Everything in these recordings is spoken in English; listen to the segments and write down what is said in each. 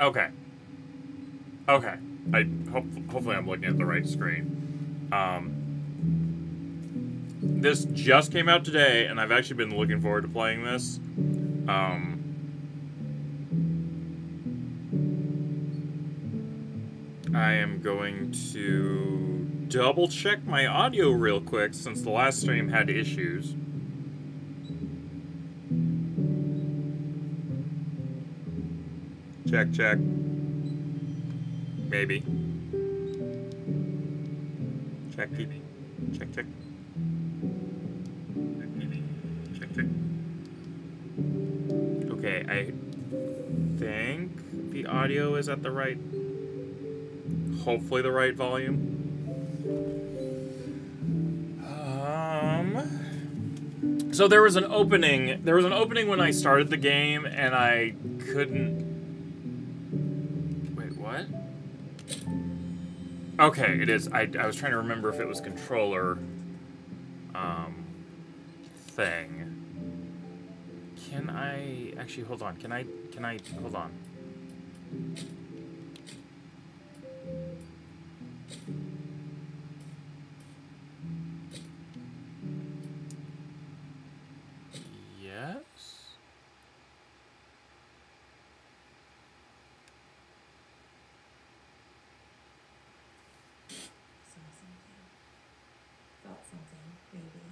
Okay. Okay. Hopefully I'm looking at the right screen. This just came out today, and I've actually been looking forward to playing this. I am going to double check my audio real quick since the last stream had issues. Check, check. Maybe. Check, check, check. Check, check. Okay, I think the audio is at the right, hopefully the right volume. So there was an opening when I started the game and I couldn't, wait, what? Okay, it is. I was trying to remember if it was controller thing. Can I actually hold on? Can I hold on? Yes. Felt something, maybe.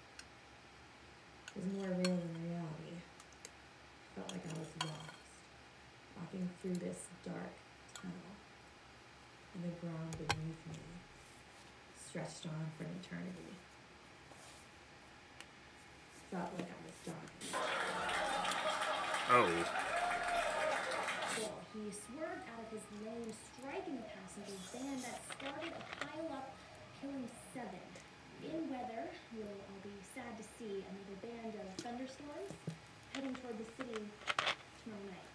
It was more real than reality. Felt like I was lost, walking through this dark tunnel, and the ground beneath me stretched on for an eternity. Felt like I was dying. Oh. Well, he swerved out of his lane, striking the passenger's van that started a pile-up, killing 7. In weather, you'll all be sad to see another band of thunderstorms heading toward the city tomorrow night.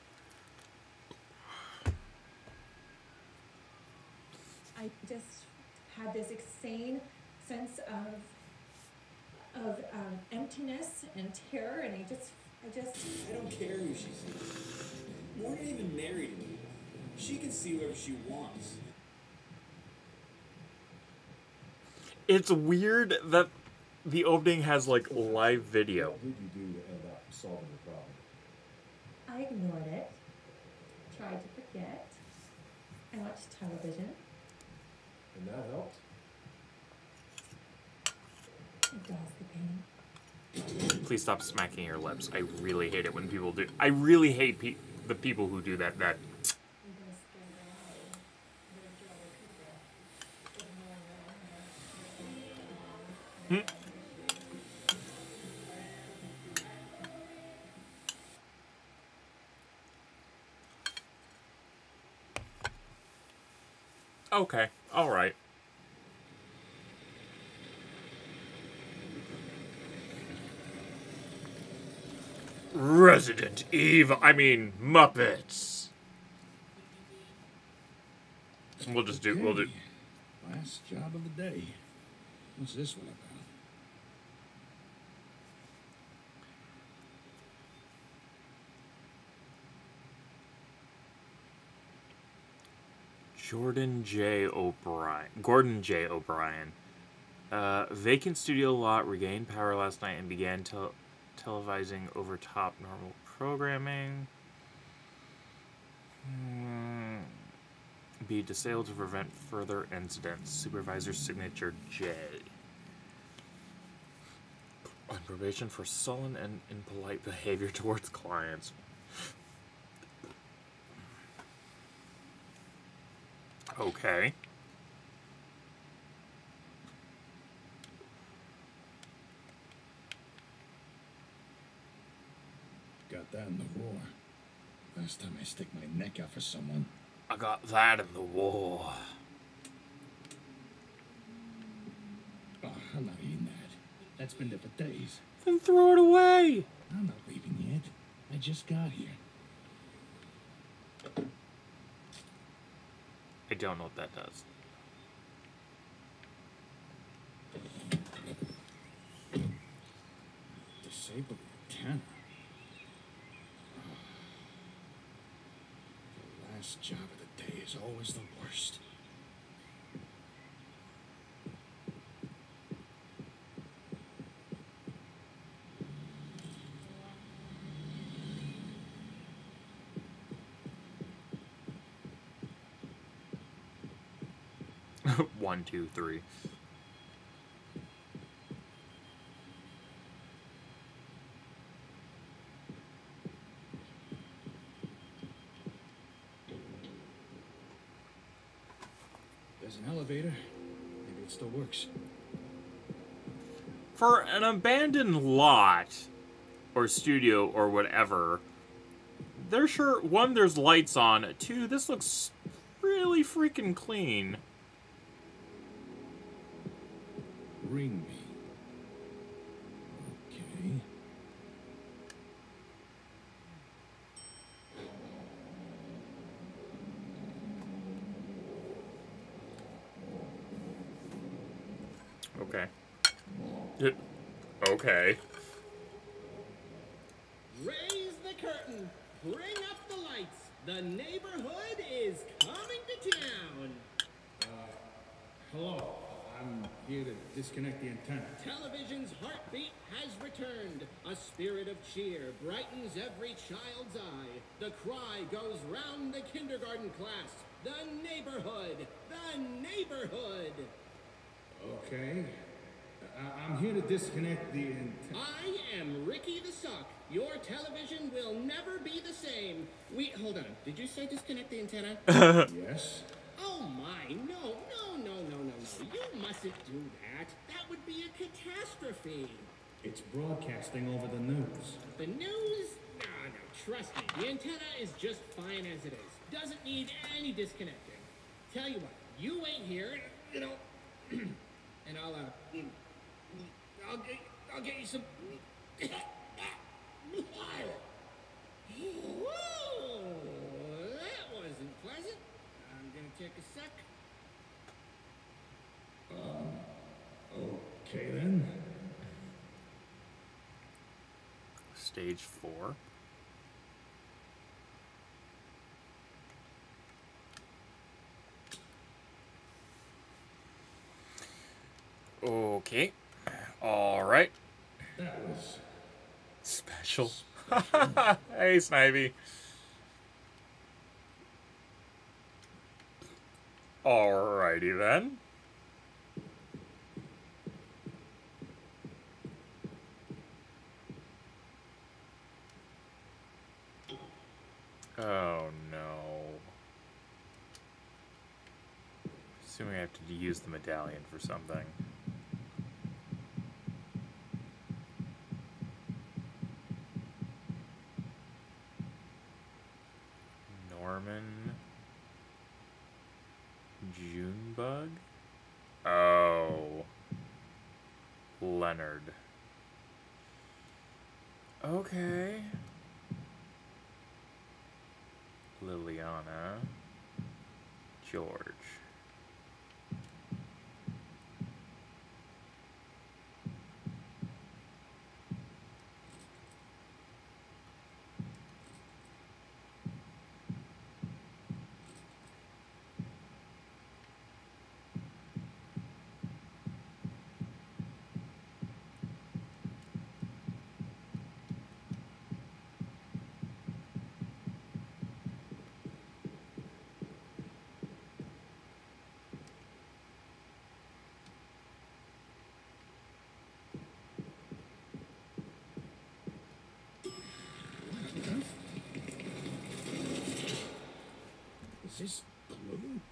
I just had this insane sense of emptiness and terror, and I don't care who she sees. Morgan even married me. She can see whoever she wants. It's weird that the opening has like live video. What did you do to end up solving the problem? I ignored it, tried to forget. I watched television. And that helped? It dulls the pain. Please stop smacking your lips. I really hate it when people do. I really hate the people who do that. Okay, all right. Resident Evil. I mean, Muppets. We'll just do. We'll do. Last job of the day. What's this one about? Gordon J. O'Brien. Vacant studio lot regained power last night and began televising over top normal programming. Be disabled to prevent further incidents. Supervisor's signature J. On probation for sullen and impolite behavior towards clients. Okay. Got that in the war. Last time I stick my neck out for someone. I got that in the war. Oh, I'm not eating that. That's been there for days. Then throw it away. I'm not leaving yet. I just got here. I don't know what that does. Disabled antenna. The last job of the day is always the worst. One, two, three. There's an elevator. Maybe it still works. For an abandoned lot, or studio, or whatever, there's sure, one, there's lights on. Two, this looks really freaking clean. Ring me. Okay. Okay. Okay. Raise the curtain. Bring up the lights. The neighborhood is coming to town. Hello. I'm here to disconnect the antenna. Television's heartbeat has returned. A spirit of cheer brightens every child's eye. The cry goes round the kindergarten class. The neighborhood. The neighborhood. Okay. I'm here to disconnect the antenna. I am Ricky the Sock. Your television will never be the same. Hold on. Did you say disconnect the antenna? Yes? Oh my, no. You mustn't do that. That would be a catastrophe. It's broadcasting over the news. The news? No, trust me. The antenna is just fine as it is. Doesn't need any disconnecting. Tell you what, you wait here, and I'll get you some... Whoa, that wasn't pleasant. I'm gonna take a sec. Okay then. Stage 4. Okay. All right. That was Special. Hey, Snivy. Alrighty then. Oh no. Assuming I have to use the medallion for something. Norman Junebug? Oh. Leonard. Okay. Liliana. George. Is this glue?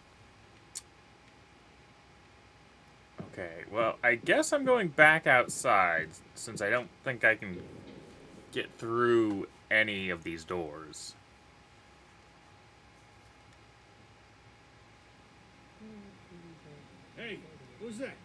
Okay, well, I guess I'm going back outside, since I don't think I can get through any of these doors. Hey, who's that?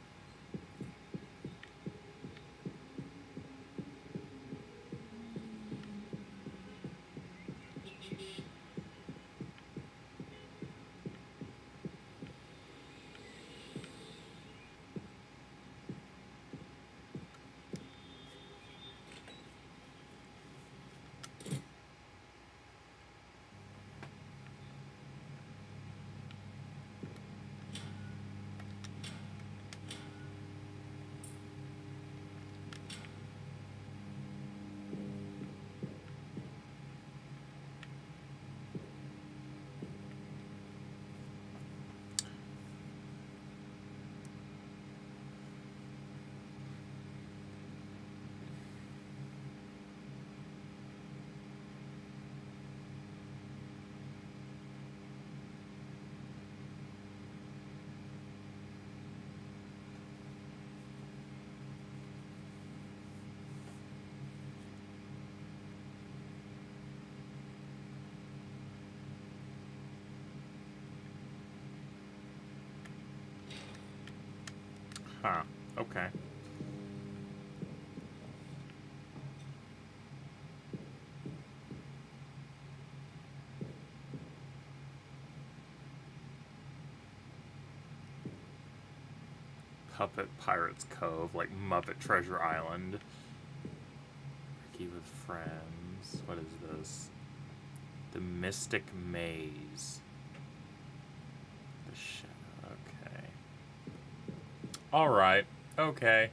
Huh. Okay. Puppet Pirates Cove, like Muppet Treasure Island. Ricky with Friends. What is this? The Mystic Maze. The Shadow. Okay. Alright. Okay.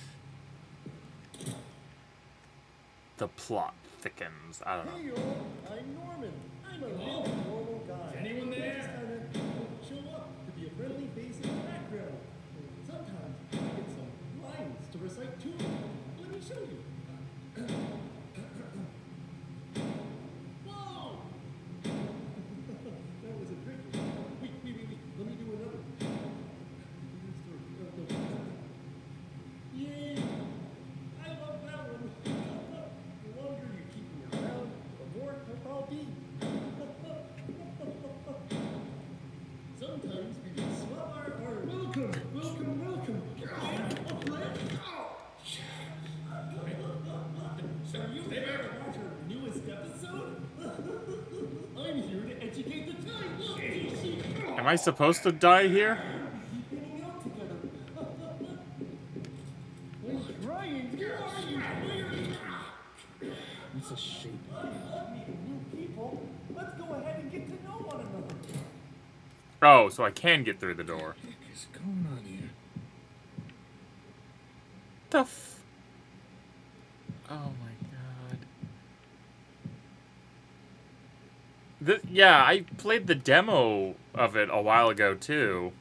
The plot thickens. I don't know. Hey, y'all. I'm Norman. I'm a really normal guy. Is anyone there? I just kind of show up to be a friendly face in the background. And sometimes I get some lines to recite too. Let me show you. Whoa! That was a trick. Wait. Let me do another. Yay! I love that one. The longer you keep me around, the more help I'll be. Sometimes we can swap our arms. Welcome. So you there to watch our newest episode? I'm here to educate the time. Am I supposed to die here? Keep hanging out together. I'm trying. Where are you? It's a shape. Meeting new people. Let's go ahead and get to know one another. Oh, so I can get through the door. What the heck is going on here? The f... Oh my god. Yeah, I played the demo of it a while ago, too.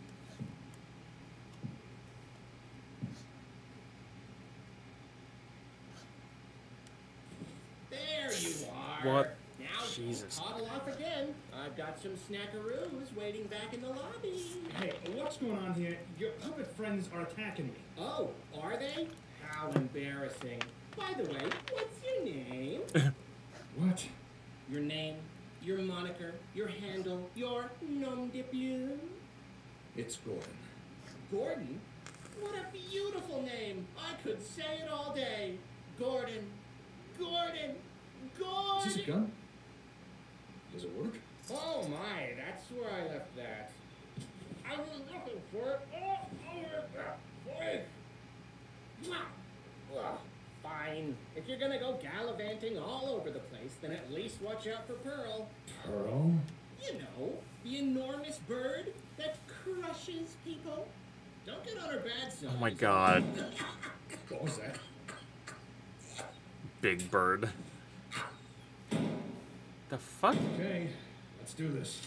There you are. What? Now Jesus. toddle off again. I've got some snackaroos waiting back in the lobby. Hey, what's going on here? Your puppet friends are attacking me. Oh, are they? How embarrassing. By the way, what's your name? What? Your name, your moniker, your handle, your nom de plume? It's Gordon. Gordon? What a beautiful name. I could say it all day. Gordon. Gordon. Gordon. Is this a gun? Does it work? Oh my, that's where I left that. I was looking for it all over the place. Ugh, fine. If you're gonna go gallivanting all over the place, then at least watch out for Pearl. Pearl? You know, the enormous bird that crushes people. Don't get on her bad side. Oh my god. What was that? Big Bird. The fuck? Okay, let's do this.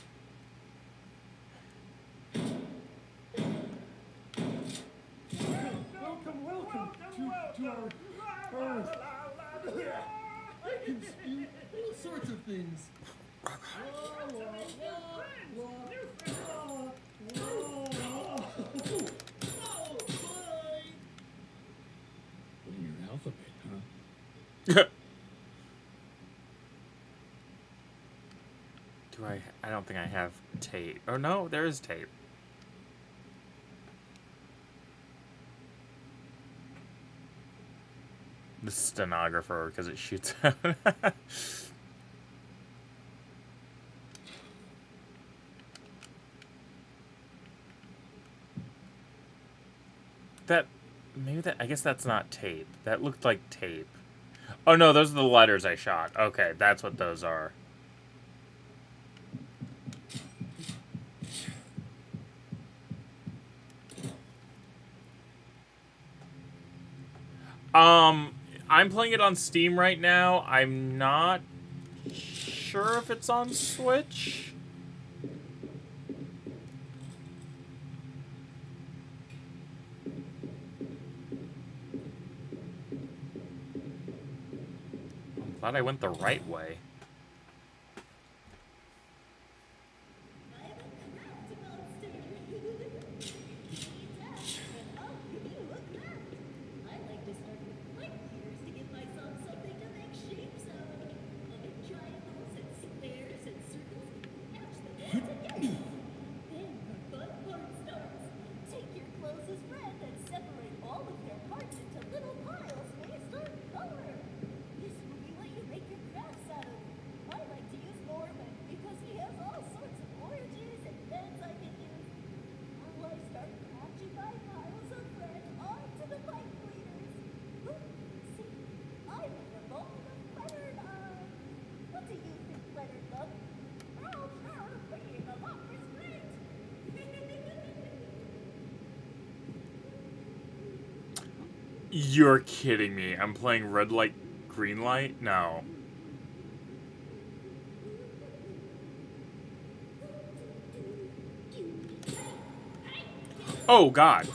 Welcome to our Earth. I can speak all sorts of things. In your alphabet, huh? I don't think I have tape. Oh no, there is tape. The stenographer, because it shoots out. I guess that's not tape. That looked like tape. Oh no, those are the letters I shot. Okay, that's what those are. I'm playing it on Steam right now. I'm not sure if it's on Switch. I'm glad I went the right way. You're kidding me. I'm playing red light, green light? No. Oh, God.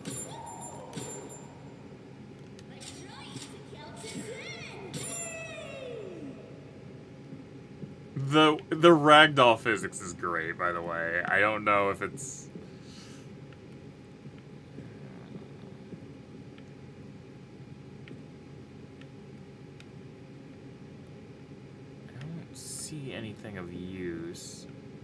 The ragdoll physics is great, by the way. I don't know if it's... I don't see anything of use.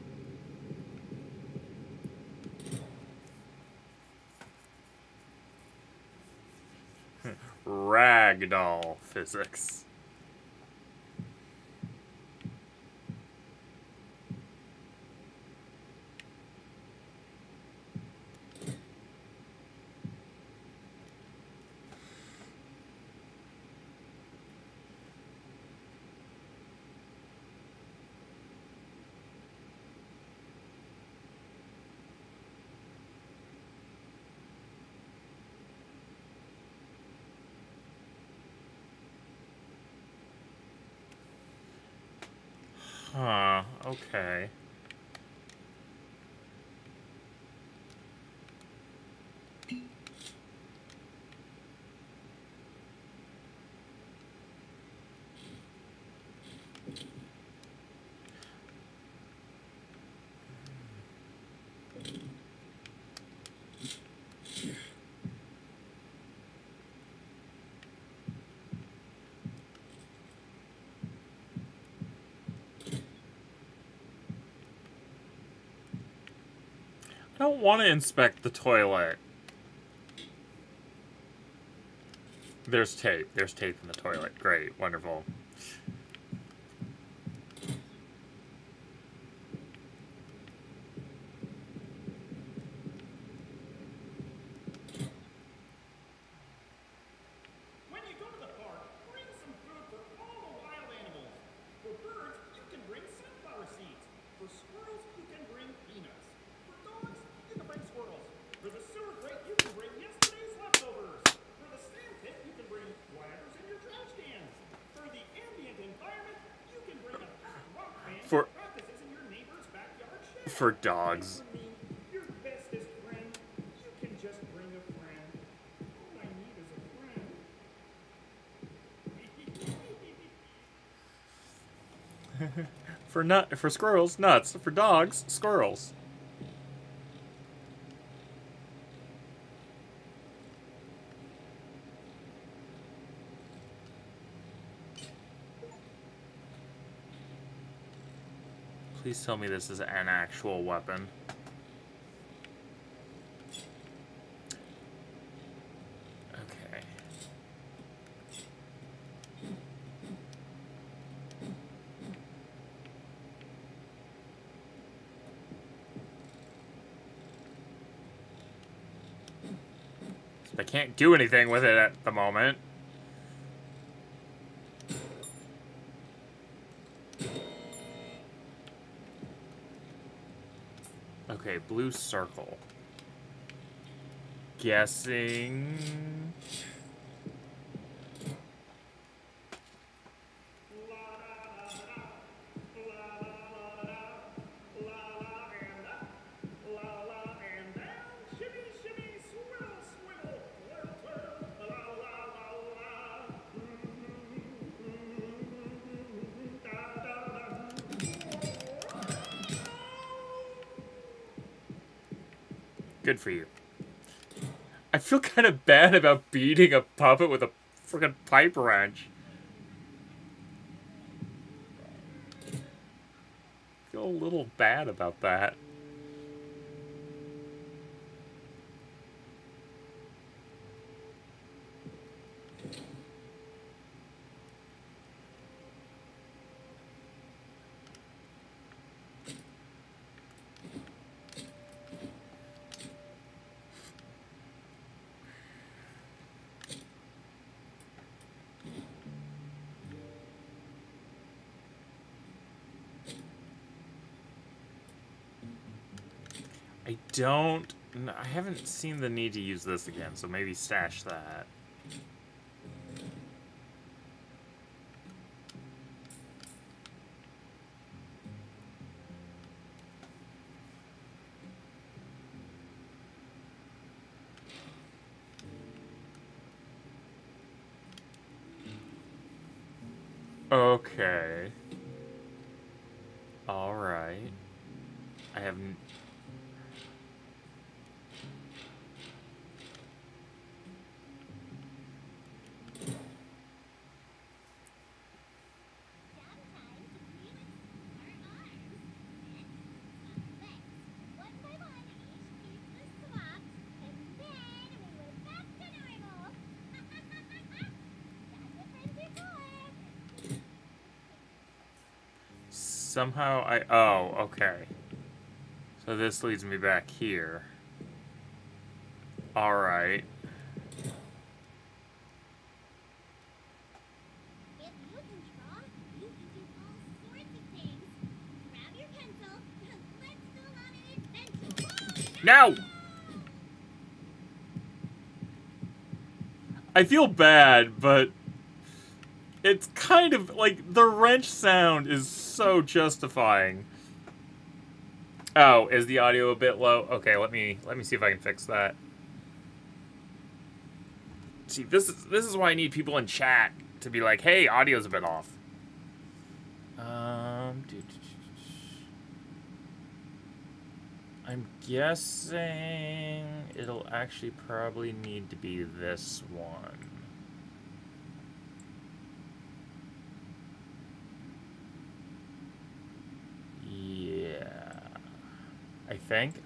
Ragdoll physics. Huh, okay. I don't want to inspect the toilet. There's tape. There's tape in the toilet. Great. Wonderful. When you go to the park, bring some food for all the wild animals. For birds, you can bring sunflower seeds. For squirrels, you can bring peanuts. For dogs, you can bring squirrels. For the sewer grate, you can bring yesterday's leftovers. For the sand pit, you can bring whatever's in your trash can. For the ambient environment, you can bring a rock band that practices in your neighbor's backyard shed. For dogs. For me, your bestest friend, you can just bring a friend. All I need is a friend. For squirrels, nuts. For dogs, squirrels. Please tell me this is an actual weapon. Okay. I can't do anything with it at the moment. Okay, blue circle. Guessing... Good for you. I feel kind of bad about beating a puppet with a freaking pipe wrench. I feel a little bad about that. I haven't seen the need to use this again, so maybe stash that. Okay. Alright. I haven't... Somehow I... Oh, okay. So this leads me back here. Alright. If you can draw, you can do all sorts of things. Grab your pencil, let's go on an adventure. No! I feel bad, but it's kind of like the wrench sound is so justifying. Oh, is the audio a bit low? Okay, let me see if I can fix that. See, this is why I need people in chat to be like, "Hey, audio's a bit off." I'm guessing it'll actually probably need to be this one. Yeah. I think.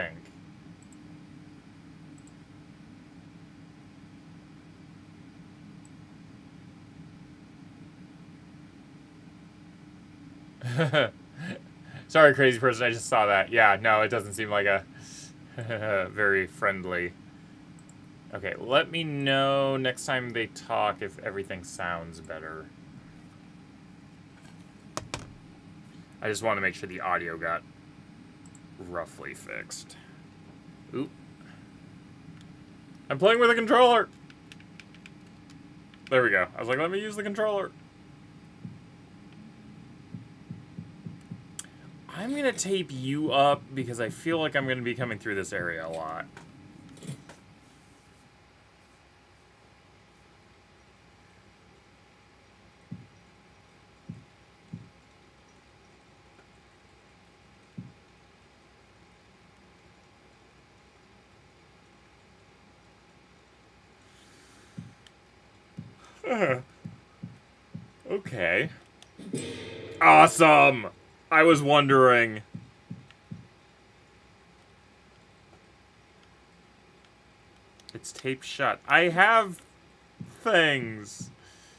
Sorry, crazy person, I just saw that. Yeah, no, it doesn't seem like a very friendly. Okay, let me know next time they talk if everything sounds better. I just want to make sure the audio got roughly fixed. Oop. I'm playing with a controller! There we go. I was like, let me use the controller. I'm gonna tape you up because I feel like I'm gonna be coming through this area a lot. Okay. Awesome! I was wondering. It's taped shut. I have things.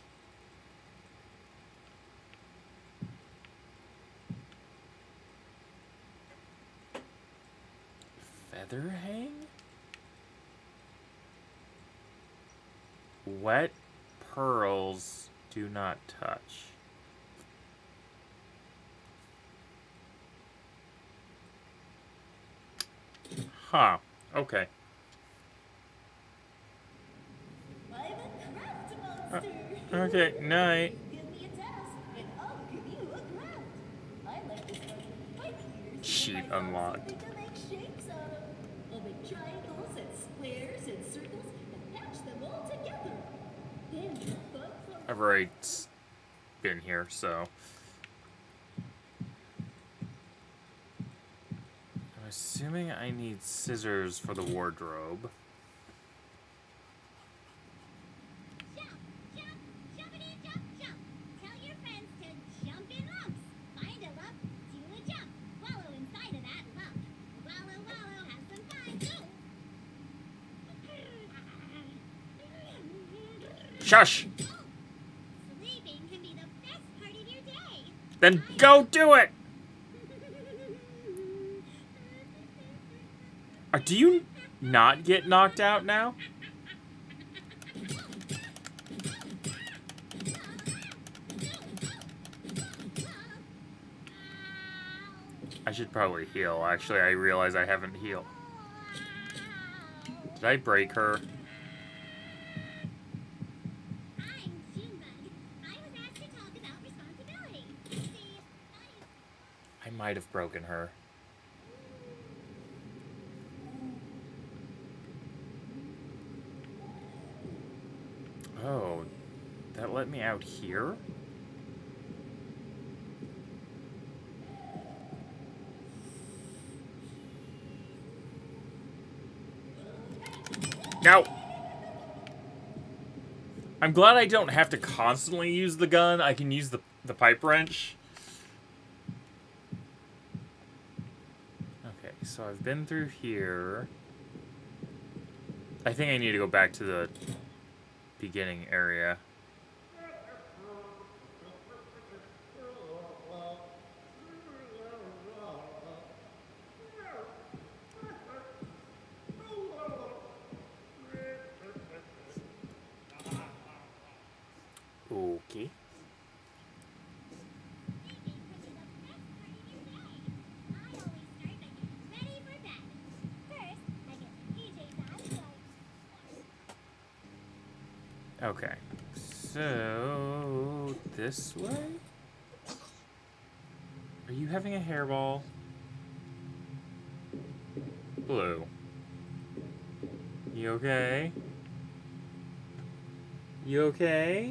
Feather hang? Wet pearls do not touch. Huh. Okay. I'm a craft monster. Okay, night. Give me a task, and I'll give you a craft. I like this one. My peers Sheet unlocked. to make shapes out of. I'll make triangles and squares and circles and patch them all together. Then fun from I've already been here, so. I'm assuming I need scissors for the wardrobe. Jump, jump, jumpity jump, jump. Tell your friends to jump in lumps. Find a lump, do a jump. Wallow inside of that lump. Wallow, wallow, have some fun. Shush! Sleeping can be the best part of your day. Then go do it! Do you not get knocked out now? I should probably heal. Actually, I realize I haven't healed. Did I break her? I'm Junebug. I was asked to talk about responsibility. See, I might have broken her. Oh, that let me out here? Now, I'm glad I don't have to constantly use the gun. I can use the pipe wrench. Okay, so I've been through here. I think I need to go back to the beginning area. Okay. Okay, so this way? Are you having a hairball? Blue. You okay? You okay?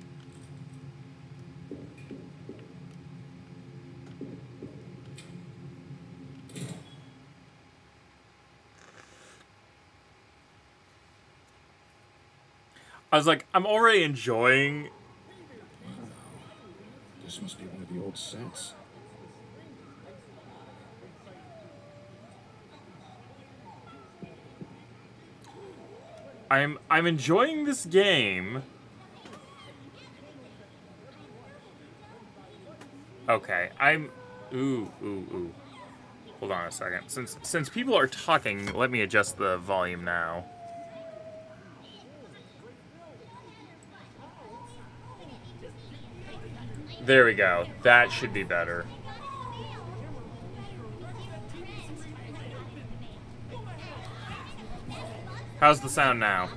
I was like, I'm already enjoying. This must be one of the old sets. I'm enjoying this game. Okay, ooh. Hold on a second. Since people are talking, let me adjust the volume now. There we go. That should be better. How's the sound now?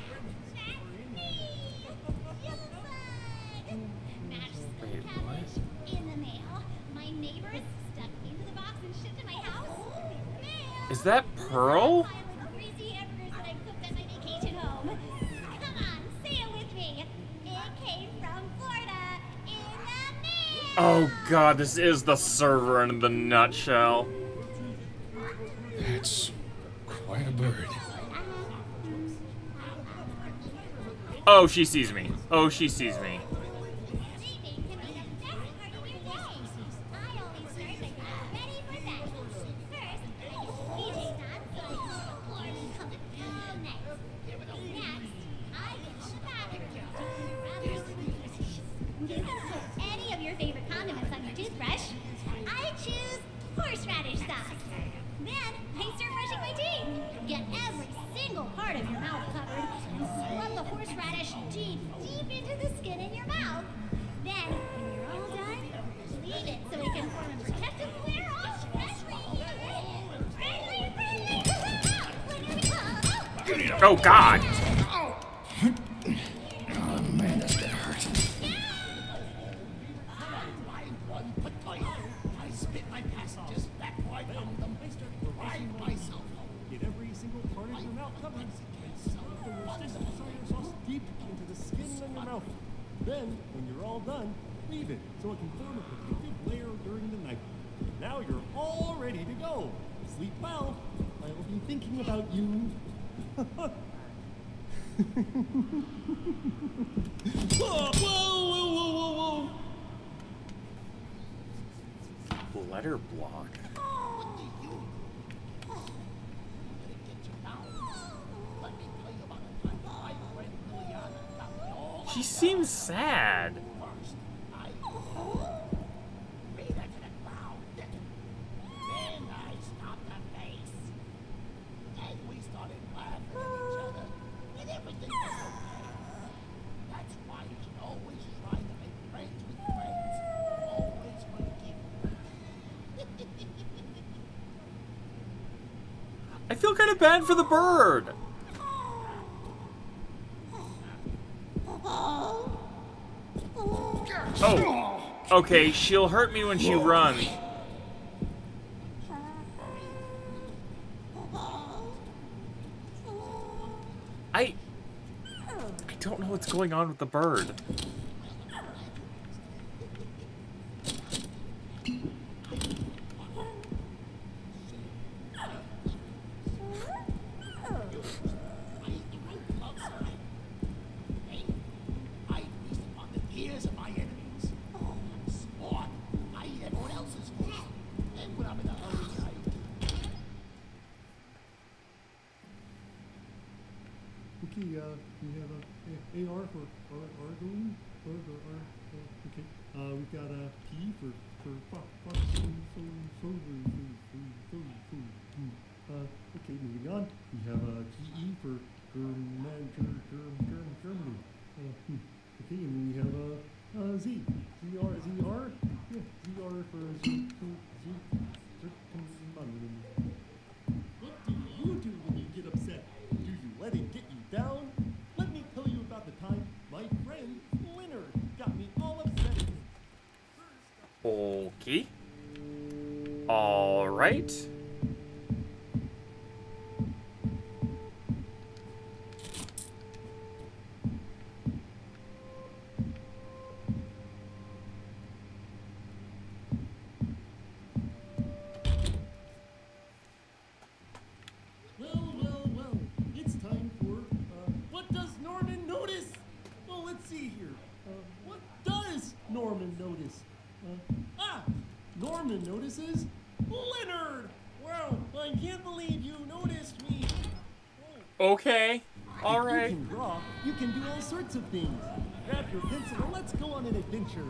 Wait, what? In the mail. My neighbors stuck into the box and shipped to my house. Is that Pearl? Greasy hamburgers that I cooked at my vacation home. Come on, say it with me. It came from Florida in the mail. Oh god, this is the server in the nutshell. That's quite a bird. Oh, she sees me. Oh, she sees me. Any of your favorite condiments on your toothbrush. I choose horseradish sauce. Then I start brushing my teeth. Get every single part of your mouth covered and scrub the horseradish deep into the skin in your mouth. Then, when you're all done, leave it so it can form a protective layer all friendly. Oh god! Oh man, that's gonna hurt. I spit my passengers back where I found them. I start crying myself. Get every single part of your mouth covered. Slip the Worcestershire sauce deep into the skin on your mouth. Then, when you're all done, leave it so it can form a protective layer during the night. Now you're all ready to go. Sleep well. I'll be thinking about you. Whoa. Letter block. She seems sad. I feel kind of bad for the bird. Oh, okay, she'll hurt me when she runs. I don't know what's going on with the bird. we have a AR for Argon. Okay. We've got a P for okay, moving on. We have a GE for Germany. Okay, and then we have a Z. ZR? Yeah, ZR for What do you do when you get upset? Do you let it get you down? Let me tell you about the time my friend Leonard got me all upset. Okay. All right. Well, it's time for, what does Norman notice? Well, let's see here. What does Norman notice? Norman notices Leonard! Wow, I can't believe you noticed me. Okay. All If right. you can draw, you can do all sorts of things. Grab your pencil and let's go on an adventure.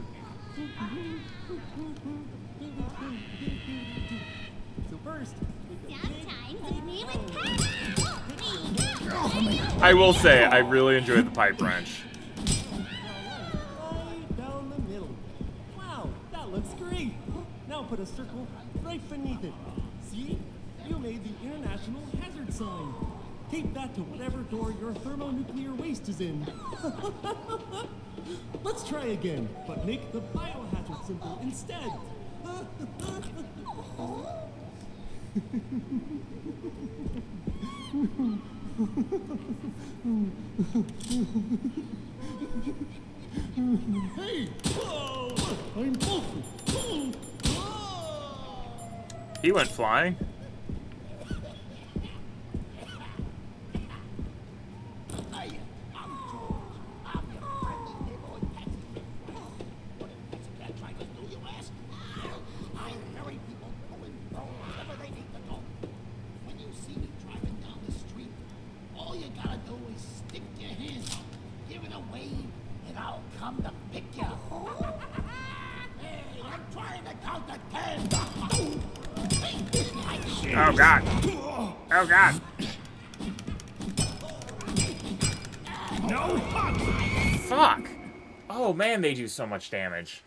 So first, I will say, I really enjoyed the pipe wrench. right down the middle. Wow, that looks great. Now put a circle right beneath it. See? You made the International Hazard Sign. Tape that to whatever door your thermonuclear waste is in. Let's try again, but make the biohazard symbol instead. Hey! Whoa! I'm awful! He went flying. Oh god. Oh god. No fuck! Fuck. Oh man, they do so much damage.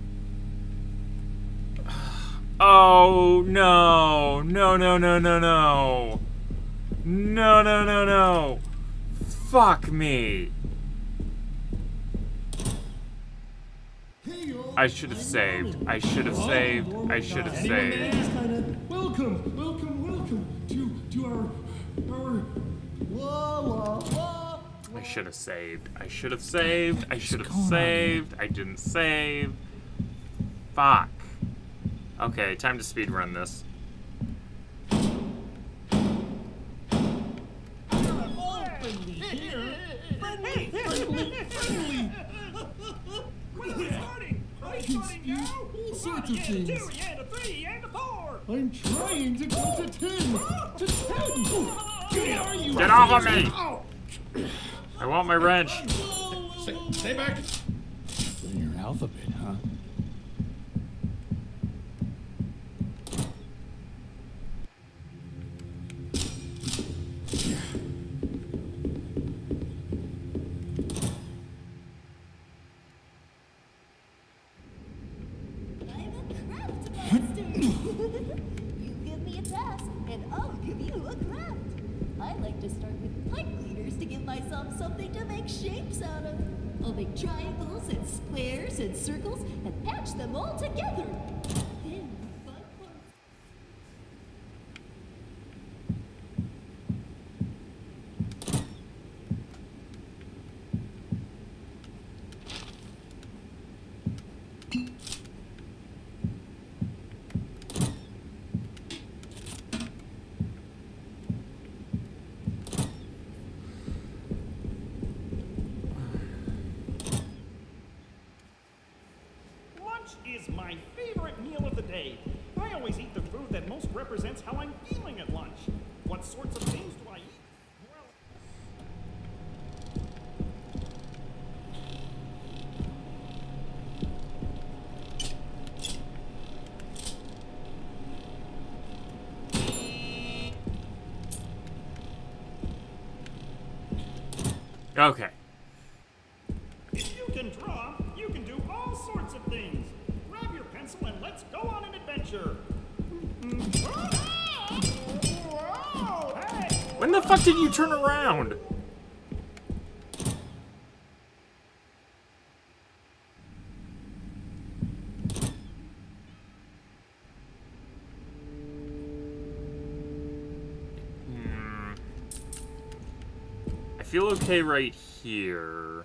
Oh no. No, no, no, no, no. No, no, no, no. Fuck me. I should have saved. I should have saved. I should have saved. Welcome to our la. I should have saved. I should have saved. I should have saved. I didn't save. Fuck. Okay, time to speedrun this. All sorts of things. 2 and a 3 and a 4. I'm trying to go to 10. To 10. Where are you? Get off of me! I want my wrench. Stay back. Learn your alphabet, huh? You give me a task, and I'll give you a craft. I like to start with pipe cleaners to give myself something to make shapes out of. I'll make triangles and squares and circles and patch them all together. Then the fun part. Lunch is my favorite meal of the day. I always eat the food that most represents how I'm feeling at lunch. What sorts of things do I eat? Well, Okay. If you can draw, you can do all sorts of things. Grab your pencil and let's go on an adventure. Whoa, hey! When the fuck did you turn around? I feel okay right here.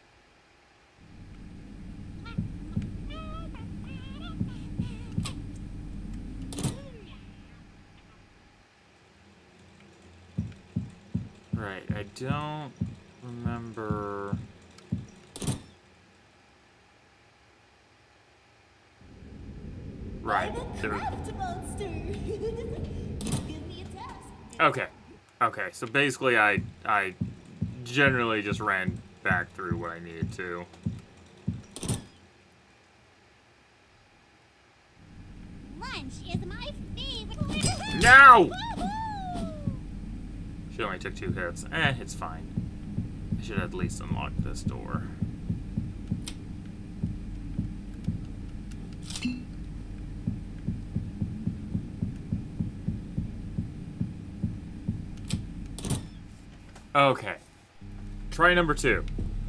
Right, I don't remember. Right. I'm a There. craft monster. Give me a task. Okay. Okay, so basically I generally just ran back through what I needed to. Lunch is my favorite. No! She only took 2 hits. It's fine. I should at least unlock this door. Okay. Try number 2.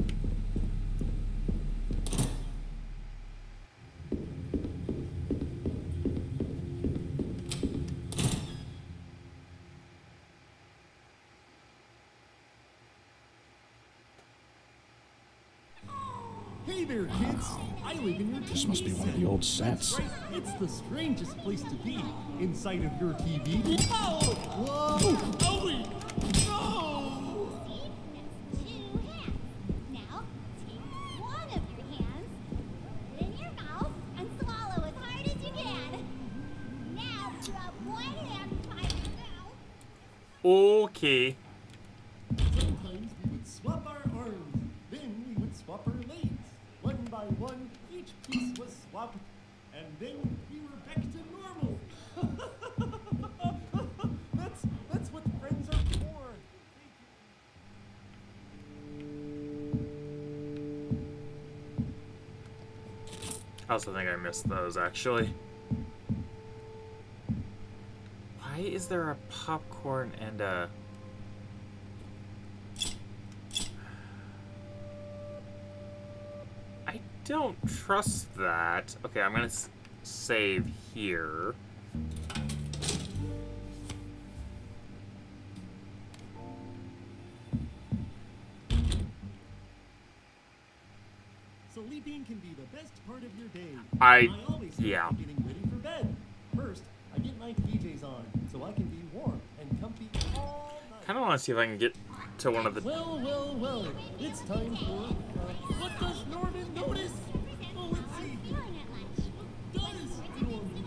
Hey there, kids! I live in your TV This must be one of the set. old sets. Right, it's the strangest place to be. Inside of your TV. Oh! Whoa! Oh! No! Two hands. Now, take one of your hands, put it in your mouth, and swallow as hard as you can. Now, drop one hand by your mouth. Okay. Sometimes we would swap our arms. Then we would swap our legs. One by one, each piece was swapped. And then we were back to normal. That's what friends are for. I also think I missed those, actually. Why is there a popcorn and a... I don't trust that. Okay, I'm gonna save here. Sleeping can be the best part of your day. I always yeah. start getting ready for bed. First, I get my PJs on so I can be warm and comfy all night. Kind of want to see if I can get to one of the... Well, it's time for, what does Norman notice? Oh, let's see. What does Norman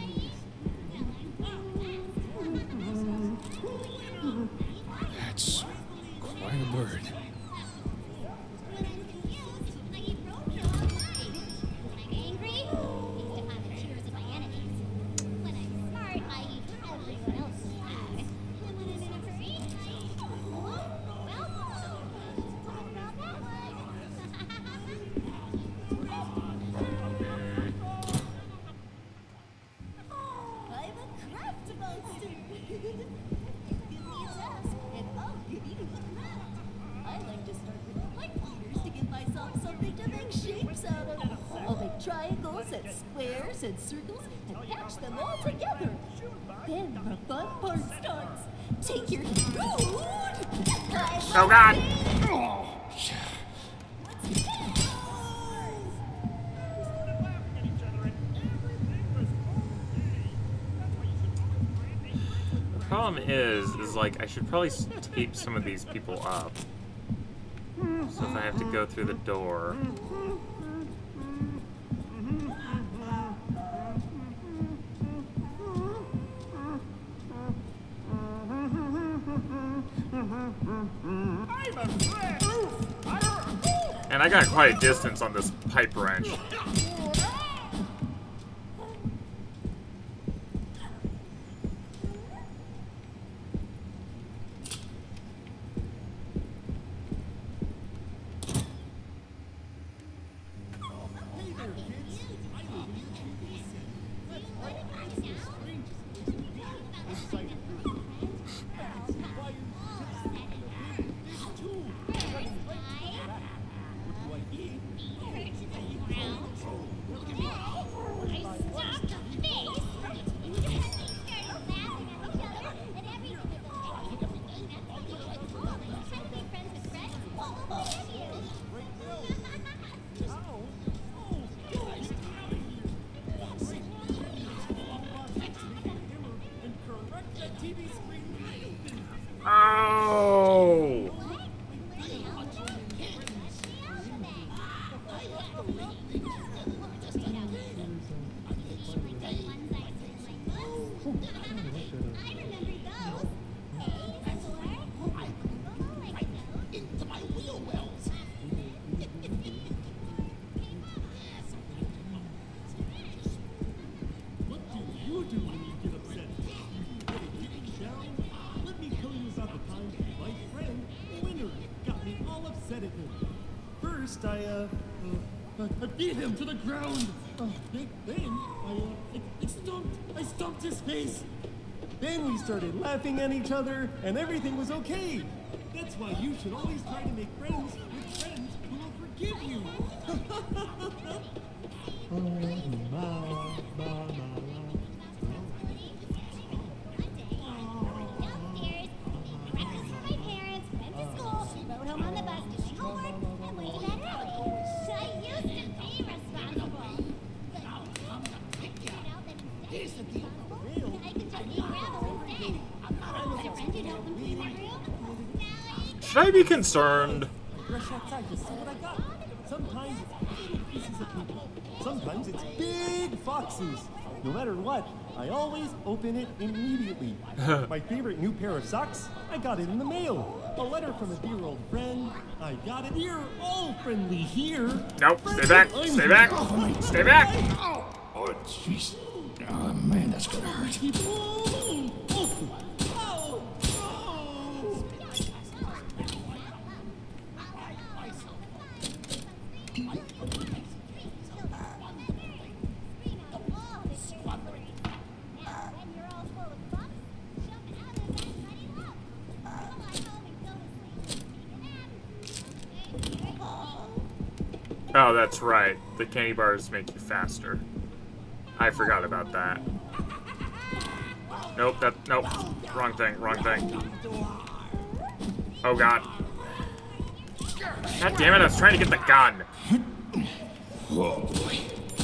notice? That's quite a bird. Triangles and squares and circles and patch them all together. Then the fun part starts. Take your road. Oh God! The problem is like I should probably tape some of these people up. So if I have to go through the door. And I got quite a distance on this pipe wrench. TV screen wide open. Oh! What do you do when you get upset? You get a kick down? Let me tell you about the time my friend, Winner, got me all upset at him. First, I beat him to the ground. Then, I stomped his face. Then we started laughing at each other, and everything was okay. That's why you should always try to make friends with friends who will forgive you. Should I be concerned? I rush outside to see what I got. Sometimes it's little pieces of people. Sometimes it's big foxes. No matter what, I always open it immediately. My favorite new pair of socks? I got it in the mail. A letter from a dear old friend. I got it here. All friendly here. Nope. Stay back. Stay back. Stay back. Oh, jeez. Oh, man, that's gonna hurt. Oh, that's right. The candy bars make you faster. I forgot about that. Nope, nope. Wrong thing, wrong thing. Oh god. God damn it, I was trying to get the gun. Oh, boy.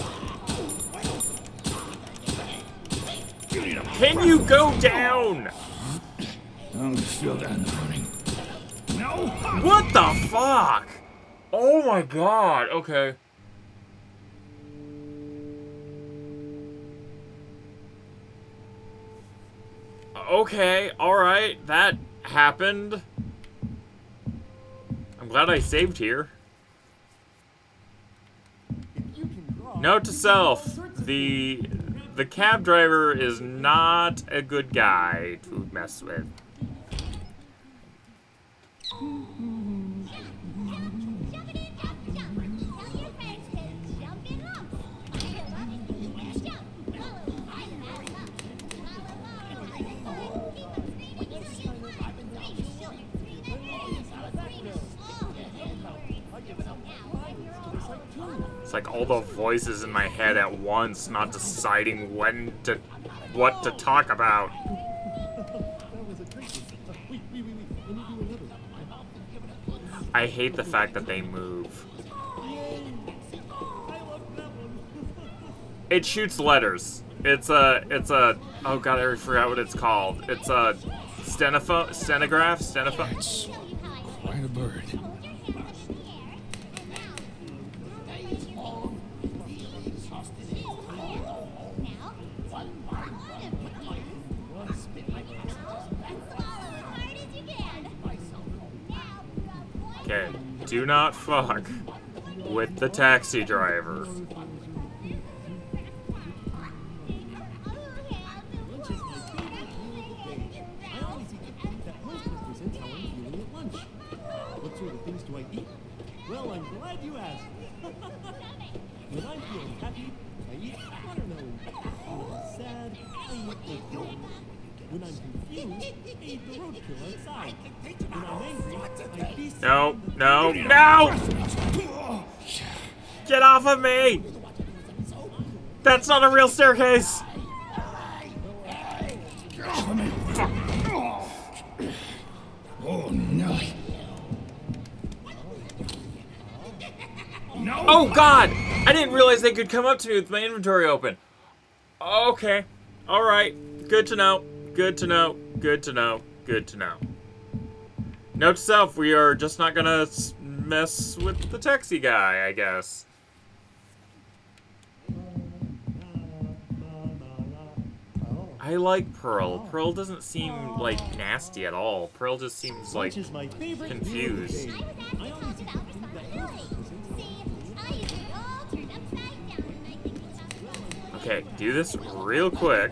Can you go down? I'm still down running. No! What the fuck? Oh my god, okay. Okay, alright, that happened. I'm glad I saved here. Note to self, the cab driver is not a good guy to mess with. It's like all the voices in my head at once, not deciding what to talk about. I hate the fact that they move. It shoots letters. It's a, oh god, I forgot what it's called. It's a stenograph? It's quite a bird. Okay, do not fuck with the taxi driver. What sort of things do I eat? Well, I'm glad you asked. When I'm feeling happy, I eat watermelon. When I'm sad, I eat oatmeal. When I'm confused, I eat the roadkill outside. When I'm angry, I feast No, no, no! Get off of me! That's not a real staircase! Oh, no. No! Oh god! I didn't realize they could come up to me with my inventory open. Okay. Alright. Good to know. Good to know. Good to know. Good to know. Note to self, we are just not gonna mess with the taxi guy, I guess. I like Pearl. Pearl doesn't seem, like, nasty at all. Pearl just seems, like, confused. Okay, do this real quick.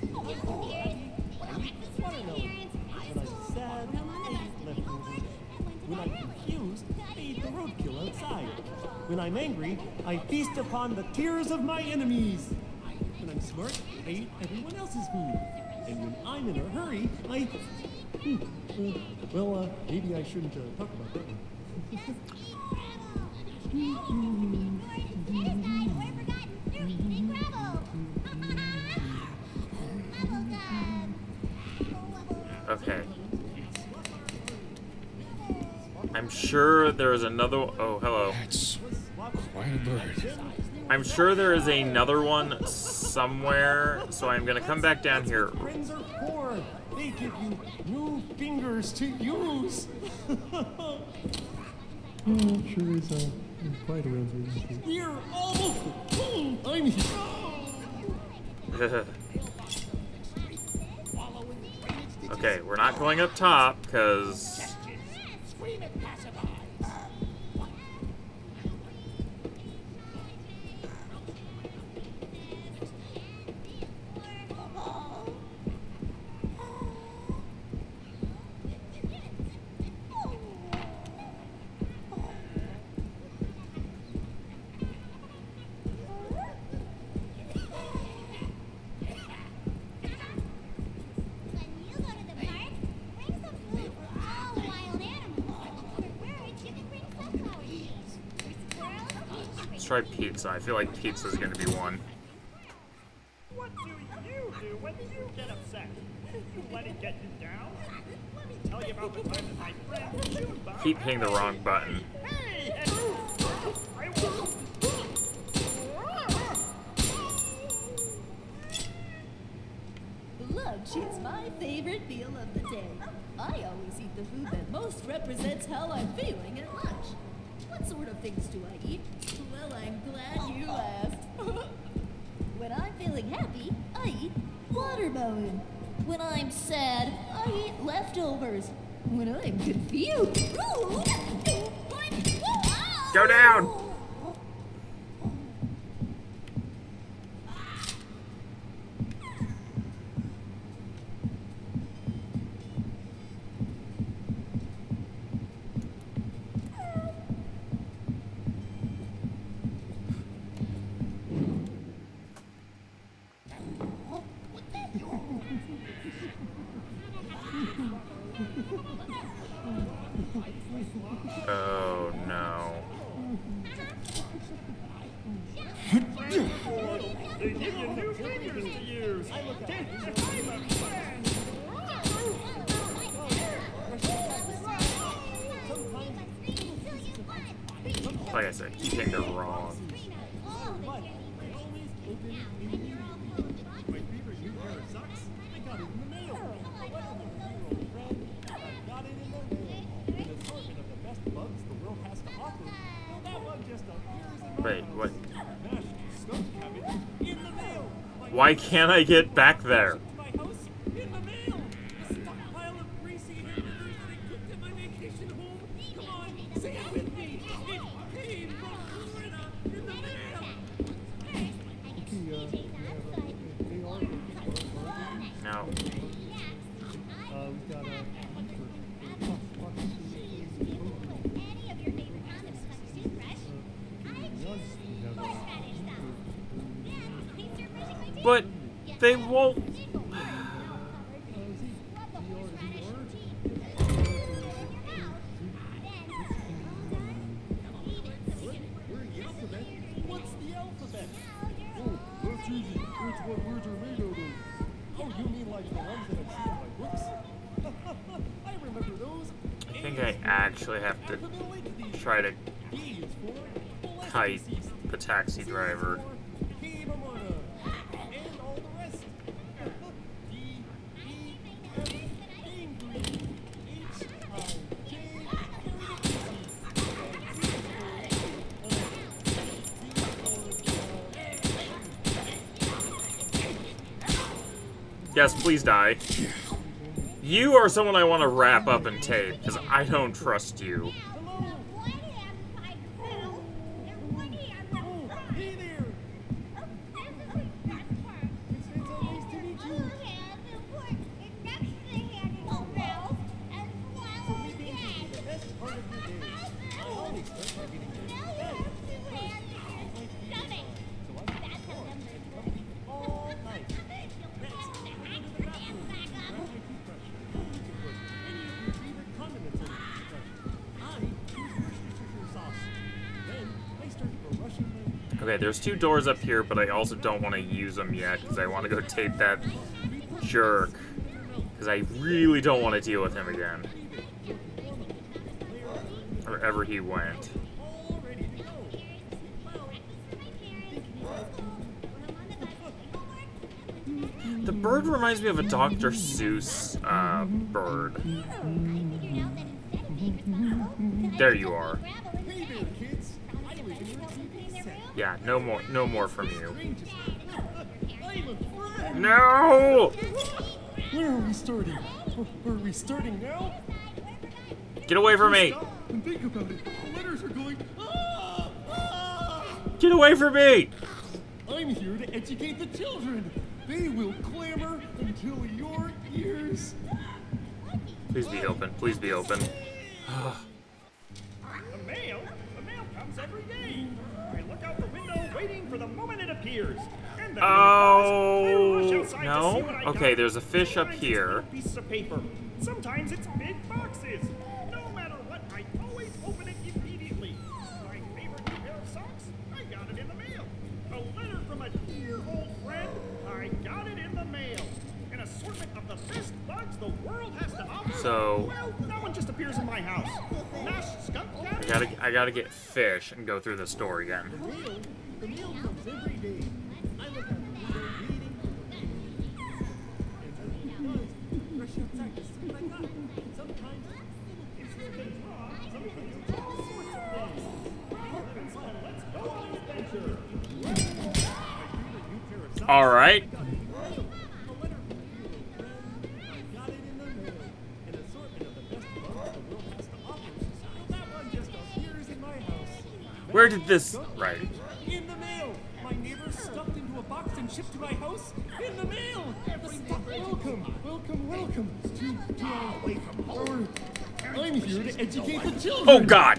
When I'm confused, I eat the roadkill outside. When I'm angry, I feast upon the tears of my enemies. When I'm smart, I eat everyone else's food. And when I'm in a hurry, I... maybe I shouldn't talk about that one. Okay. I'm sure there's another... Oh, hello. That's quite a bird. I'm sure there is another one somewhere, so I'm gonna come back down here. Friends are for. They give you new fingers to use. Sure is quite around here. We're almost... I'm here. Okay, we're not going up top, because... Try pizza. I feel like pizza is going to be one. What do you do when you get upset? You let it get you down? Let me tell you about the time that my friend June Keep hitting the wrong button. Hey! I will... Lunch is my favorite meal of the day. I always eat the food that most represents how I'm feeling at lunch. What sort of things do I eat? Well, I'm glad you asked. When I'm feeling happy, I eat watermelon. When I'm sad, I eat leftovers. When I'm confused... Go down! Oh no. They give you new fingers to use. I'm a friend. Like I said, keep hitting the wrong. My favorite new pair of socks? I got it in the mail. Got it in the mail. An assortment of the best bugs the world has to offer. Well, that one just appears in my Wait, house. what? Mashed skunk cabbage in the mail. Why can't I get back there? My house in the mail. A stockpile of greasy hamburgers that I cooked at my vacation home. Come on, say it with me. It came from Florida in the mail. No. We've got But they won't. What's the alphabet? Oh, that's easy. It's what words are made out of. Oh, you mean like the ones that I see in my books? I remember those. I think I actually have to try to kite the taxi driver. And all the rest. D, E, Yes, please die. You are someone I want to wrap up and tape, because I don't trust you. Okay, there's 2 doors up here, but I also don't want to use them yet, because I want to go tape that jerk. Because I really don't want to deal with him again. Wherever he went. The bird reminds me of a Dr. Seuss bird. There you are. Yeah, no more from you. No! Where are we starting? Are we starting now? Get away from me! And think about it. The letters are going. Get away from me! I'm here to educate the children. They will clamor until your ears. Please be open. Please be open. The mail comes every day. I look out the window waiting for the moment it appears. And then when it does, I rush outside to see what I Okay, got. there's a fish up Sometimes it's here. little pieces of paper. Sometimes it's big boxes. No matter what, I always open it immediately. My favorite new pair of socks? I got it in the mail. A letter from a dear old friend? I got it in the mail. An assortment of the best bugs the world has to offer? So- Well, that one just appears in my house. Mashed skunk cat? I gotta get fish and go through this door again. The mail comes every day. I look out the window reading. And when it does, rush outside to see what I got. Sometimes it's little draw, sometimes it's all sorts of things. Let's go on an adventure. I drew a new pair of socks. Alright. A letter from a dear old friend. I got it in the mail. An assortment of the best bugs the world has to offer. So that one just appears in my house. Where did this... Right. In the mail! My neighbor stuffed into a box and shipped to my house. In the mail! Welcome to our... I'm here to educate the children. Oh, God!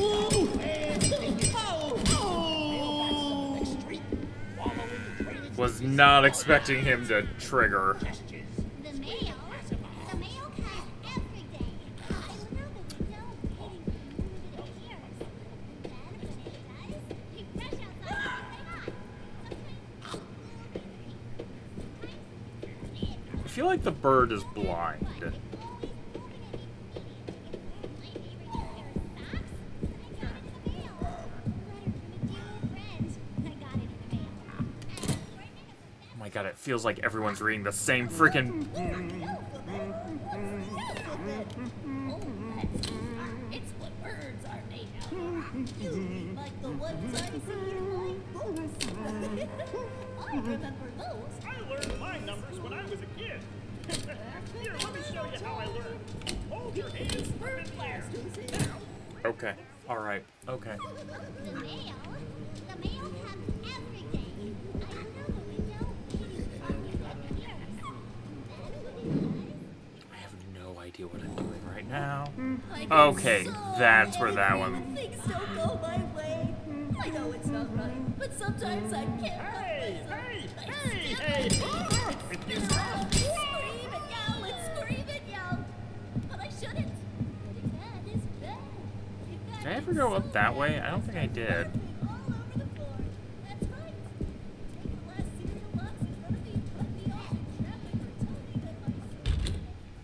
Was not expecting him to trigger. The mail comes every day. I look out the window waiting for the moment it appears. Then when it does, I rush outside I feel like the bird is blind. Oh my god, it feels like everyone's reading the same freaking... It's what birds are made of. Like the ones I see in my books. I remember those. I learned my numbers when I was a kid. Here, let me show you how I learned. Hold your hands up in the air. Now, Okay. Alright. Okay. The mail comes every day. I look out the window waiting for the moment it appears. Then when it does, I have no idea what I'm doing right now. I get Okay, so that's where that angry one... when things don't go my way. I know it's not right, but sometimes I can't help myself. hey! If you stop, Scream and yell and scream and yell. But I shouldn't. Getting mad is bad. Did I ever go up that way? I don't think I did. All over the floor. That's right. Take the last cereal box in front of me and cut me off in traffic or tell me that my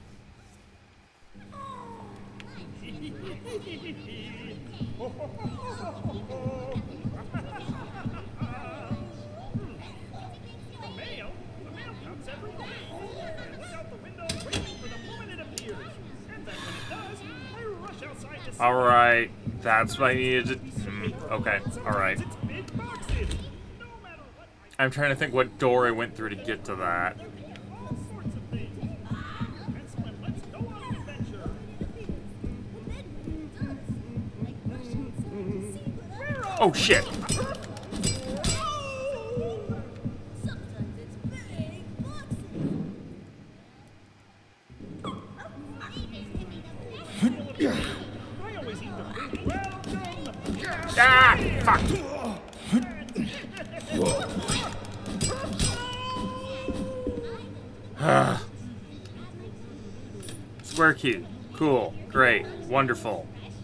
the mail comes every day. I look out the window waiting for the moment it appears. And then when it does, I rush outside to see Alright. That's what I needed to... okay. Alright. it's big boxes. No matter what, I'm trying to think what door I went through to get to that. all sorts Oh shit! I always eat the food. Welcome. Ah! Fuck! Square key. Cool. Great. Wonderful.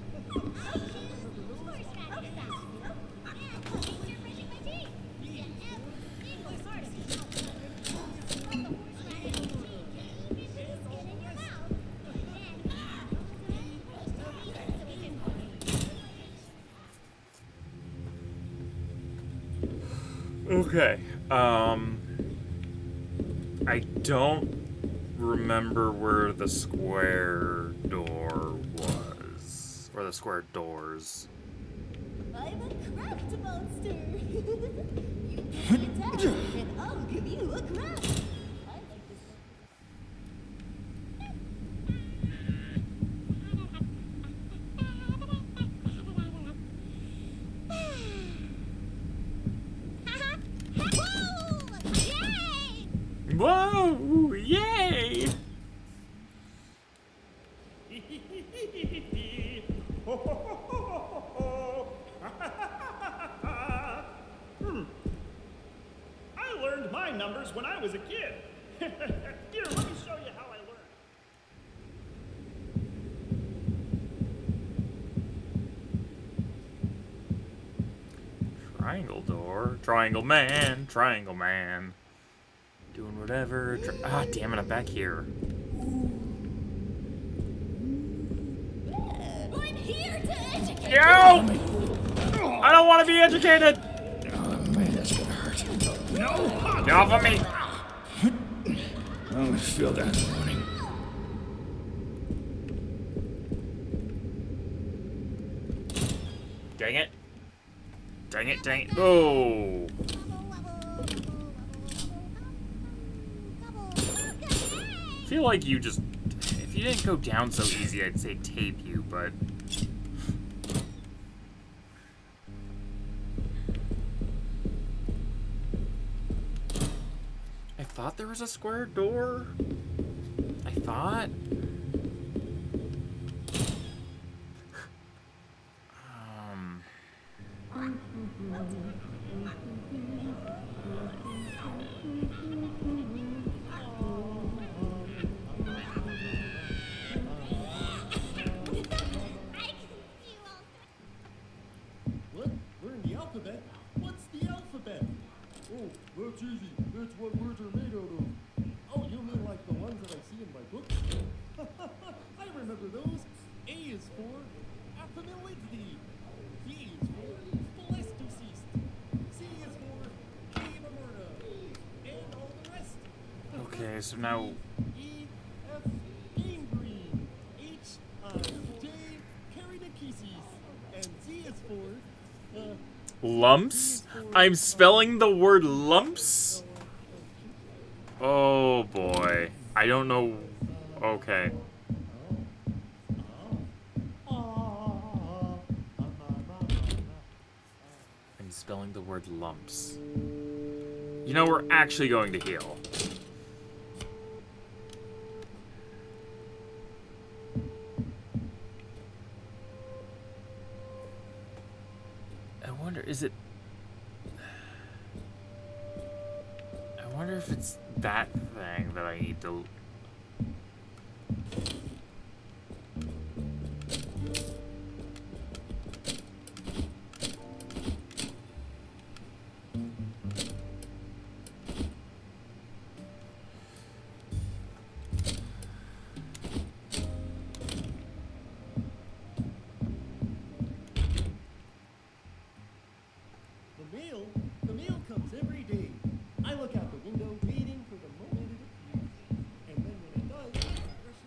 Okay. I don't remember where the square door was. Or the square doors. I'm a craft monster. You give me a task, and I'll give you a craft. I like this one. Whoa! Yay! I learned my numbers when I was a kid. Here, let me show you how I learned. Triangle door. Triangle man. Triangle man. Doing whatever. Ah, damn it, I'm back here. I'm here to educate Yo! I don't want to be educated! Oh man, that's gonna hurt. No! Get off of me! I'm gonna feel that in the morning. Dang it. Dang it, dang it. Oh! I feel like you just... If you didn't go down so easy, I'd say tape you, but... I thought there was a square door. I thought... What? Learn the alphabet? What's the alphabet? Oh, that's easy. That's what words are made out of. Oh, you mean like the ones that I see in my book? I remember those. A is for affability. B is for blessedeceased. C is for Amamurna. And all the rest. Okay, so now... E, F, gangrene. H, J, peridokesis. And Z is for... Lumps? I'm spelling the word lumps? Oh boy. I don't know... Okay. I'm spelling the word lumps. You know, we're actually going to heal. I wonder, is it... I wonder if it's that thing that I need to... The mail comes every day. I look out the window waiting for the moment it appears. And then when it does, I rush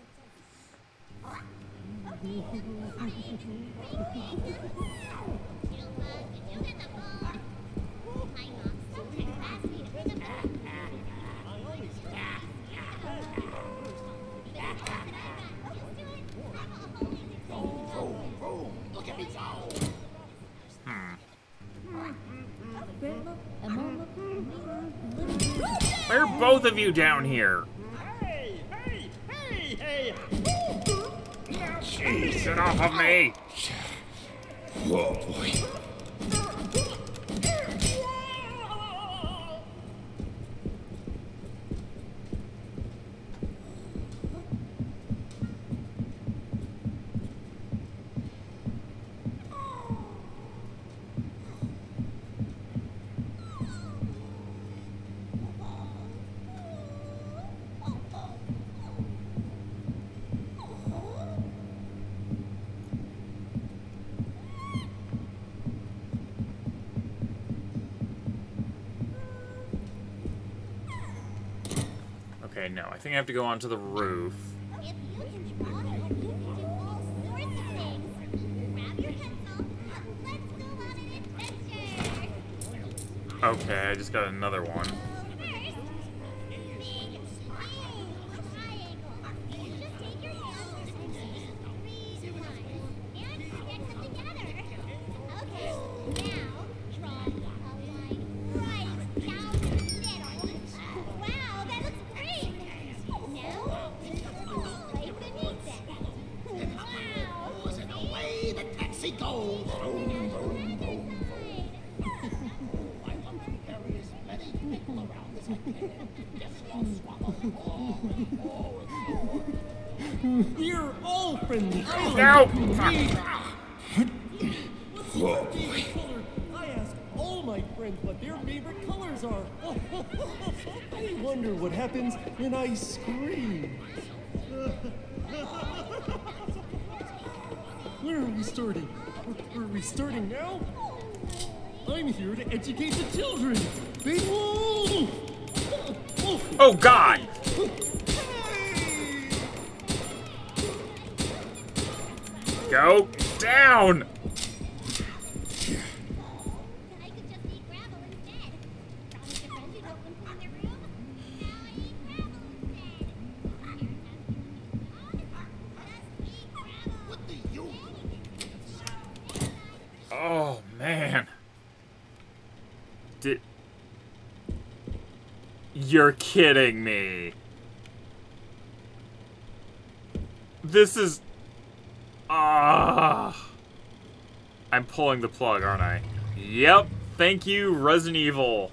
both of you down here. Hey! Jeez, get off of me. Oh boy. Okay, no, I think I have to go onto the roof. If you can draw, you can do all sorts of things. Grab your pencil. Let's go on an adventure. Okay, I just got another one. First, big, triangle. Just take your hands and make 3 lines and stick them together. Okay, now draw a line right down the middle. Wow, that looks great. Now, right beneath it. Wow. And away the taxi goes. Boom, boom, boom. I want to carry as many people around as I can. Yes, I'll swallow them all. We're all friendly. No! What's your favorite color? I ask all my friends what their favorite colors are. I wonder what happens when I scream. Where are we starting? Are we starting now? I'm here to educate the children. They whoa! Oh, God! Go down! I could just eat gravel instead. Promise your friends you don't want to clean their room. Now I eat gravel instead. Just eat gravel. What do you? Oh, man. You're kidding me. This is... I'm pulling the plug, aren't I? Yep. Thank you, Resident Evil.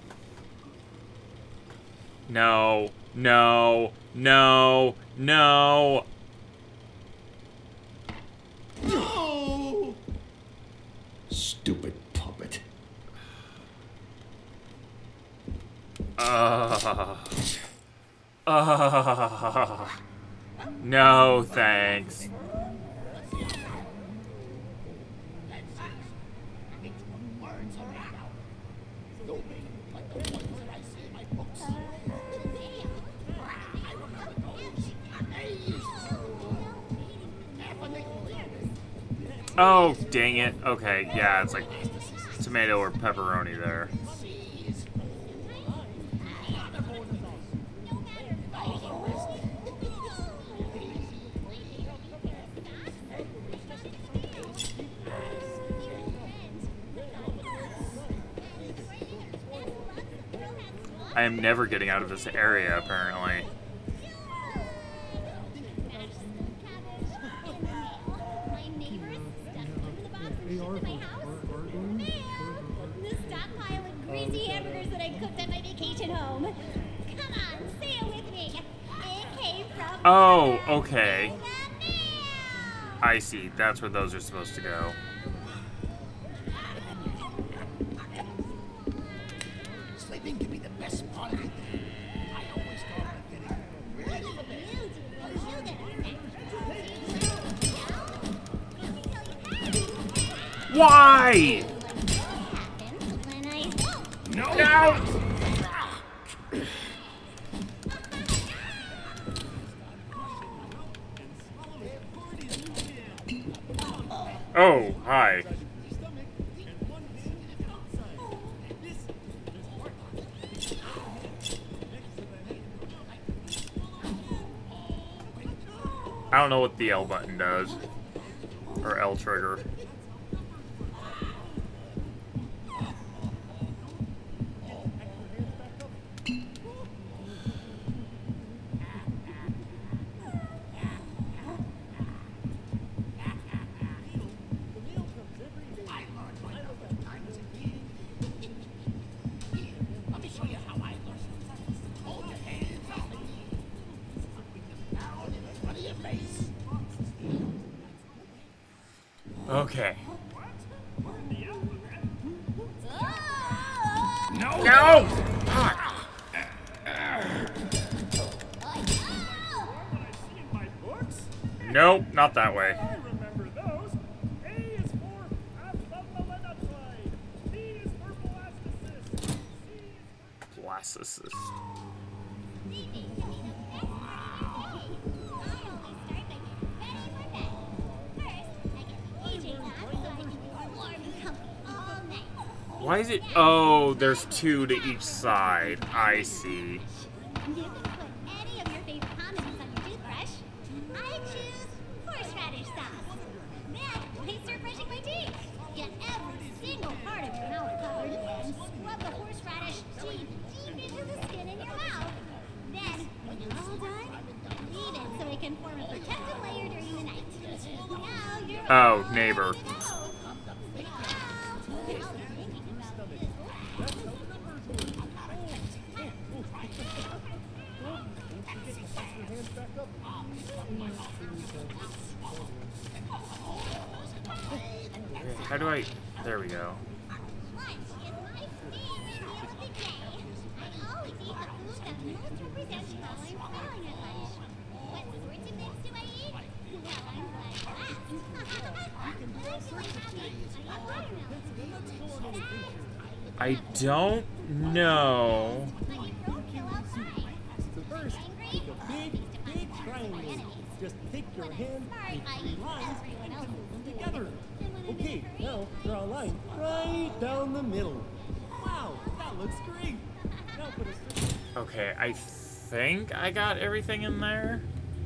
No. No. No. No. No! Stupid puppet. No, thanks. Oh, dang it. Okay, yeah, it's like tomato or pepperoni there. I am never getting out of this area, apparently. The stockpile of greasy hamburgers that I cooked at my vacation home. Come on, say it with me. It came from... Oh, okay. I see. That's where those are supposed to go. Sleeping can be the best part of it. I always thought about getting ready for bed. Why? No! No! Oh, hi. I don't know what the L button does. Or L trigger. Okay. No! No! Nope, not that way. I remember those. A is for Athletic. B is for Blastocyst. C is for... Blastocyst. Why is it? Oh, there's two to each side. I see. You can put any of your favorite condiments on your toothbrush. I choose horseradish sauce. Then I start brushing my teeth. Get every single part of your mouth covered and scrub the horseradish deep into the skin in your mouth. Then, when you're all done, leave it so it can form a protective layer during the night. Now you're Oh, neighbor. How do I? There we go. Lunch is my favorite meal of the day. I always eat the food that most represents how I'm feeling at lunch. What sorts of things do I eat? Well, I'm glad you asked. What do I have next? I watermelon. I don't know. But you don't kill outside. So first, make a big triangle. Just take your hand, make 3 lines, and connect them together. Okay, now draw a line right down the middle. Wow, that looks great. Now put a circle. Okay, I think I got everything in there.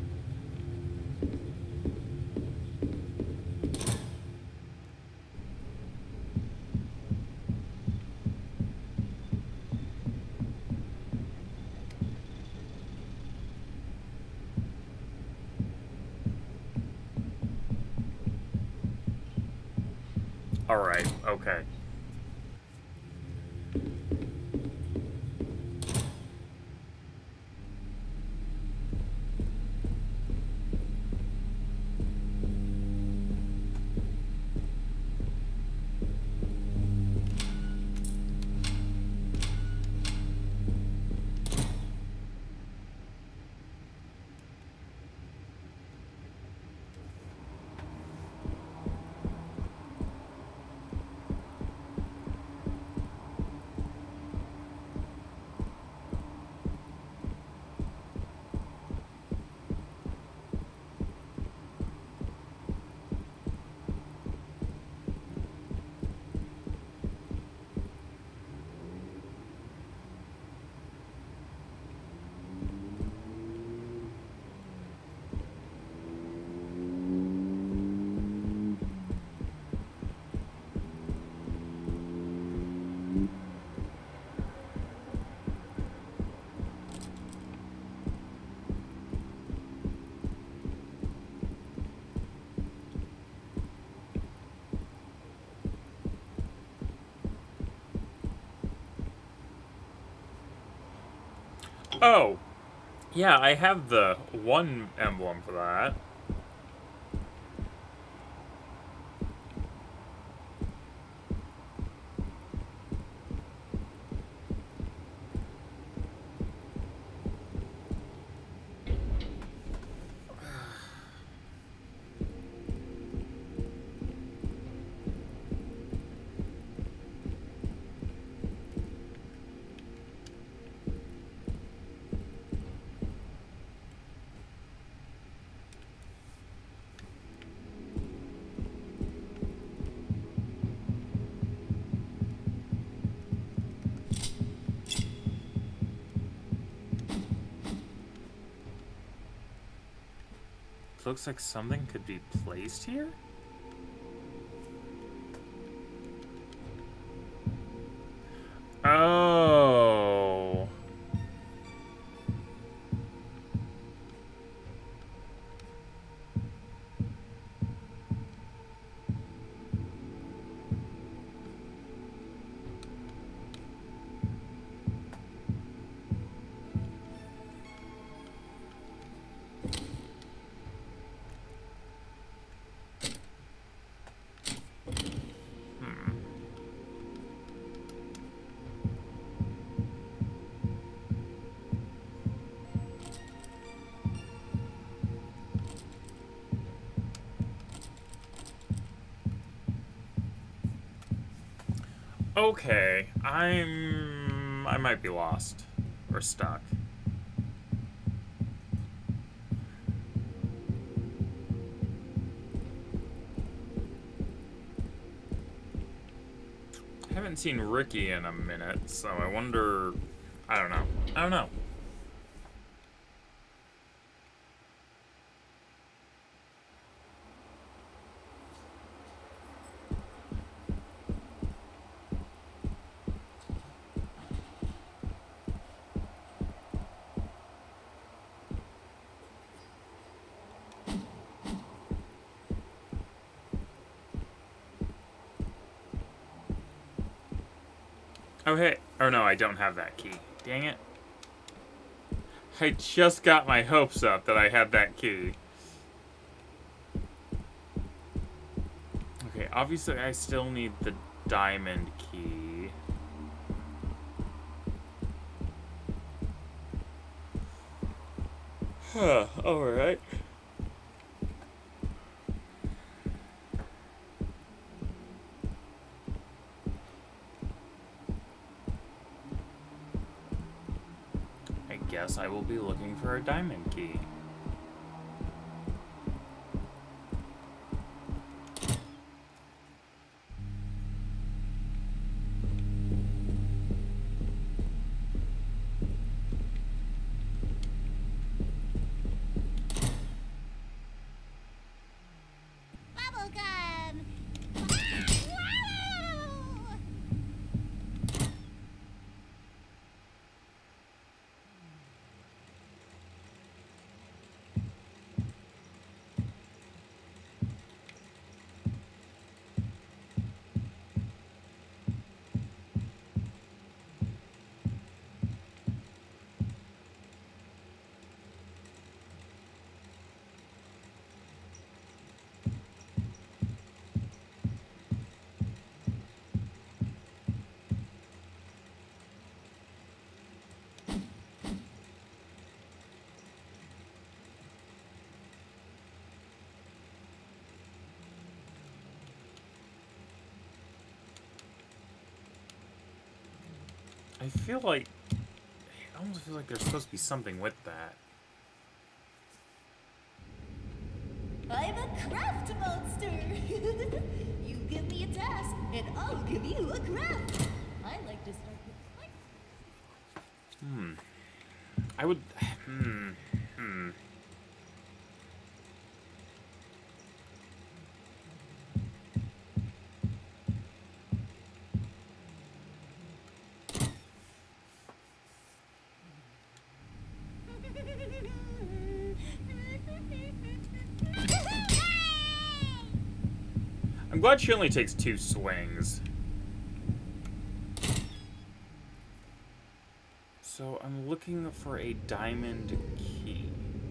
All right, okay. Oh, yeah, I have the one emblem for that. Looks like something could be placed here? Oh. Okay, I might be lost or stuck. I haven't seen Ricky in a minute, so I wonder. I don't know. I don't know. Oh, hey. Oh, no, I don't have that key. Dang it. I just got my hopes up that I had that key. Okay, obviously I still need the diamond key. Huh, alright. I will be looking for a diamond key. Bubblegum! I feel like... I almost feel like there's supposed to be something with that. I'm a craft monster! You give me a task, and I'll give you a craft! I like to start with... I would... I'm glad she only takes 2 swings. So I'm looking for a diamond key.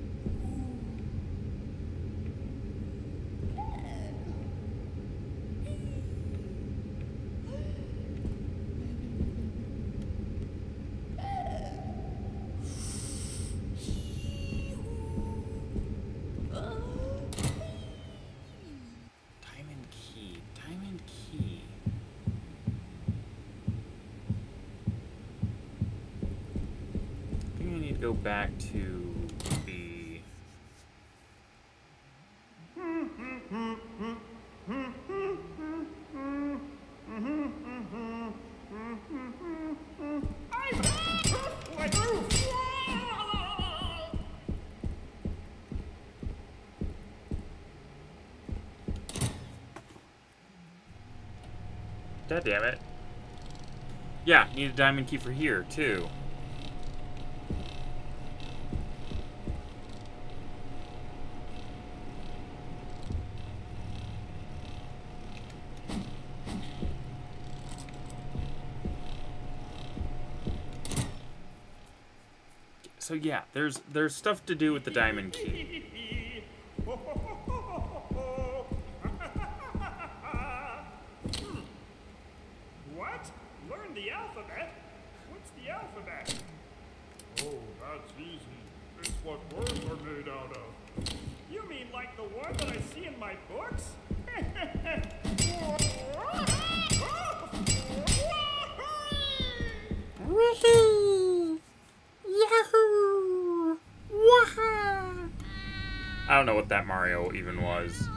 Go back to the... God damn it. Yeah, need a diamond key for here, too. So yeah, there's stuff to do with the diamond key. What? Learn the alphabet? What's the alphabet? Oh, that's easy. It's what words are made out of. You mean like the one that I see in my books? Yahoo! Yahoo! Waha! I don't know what that Mario even was.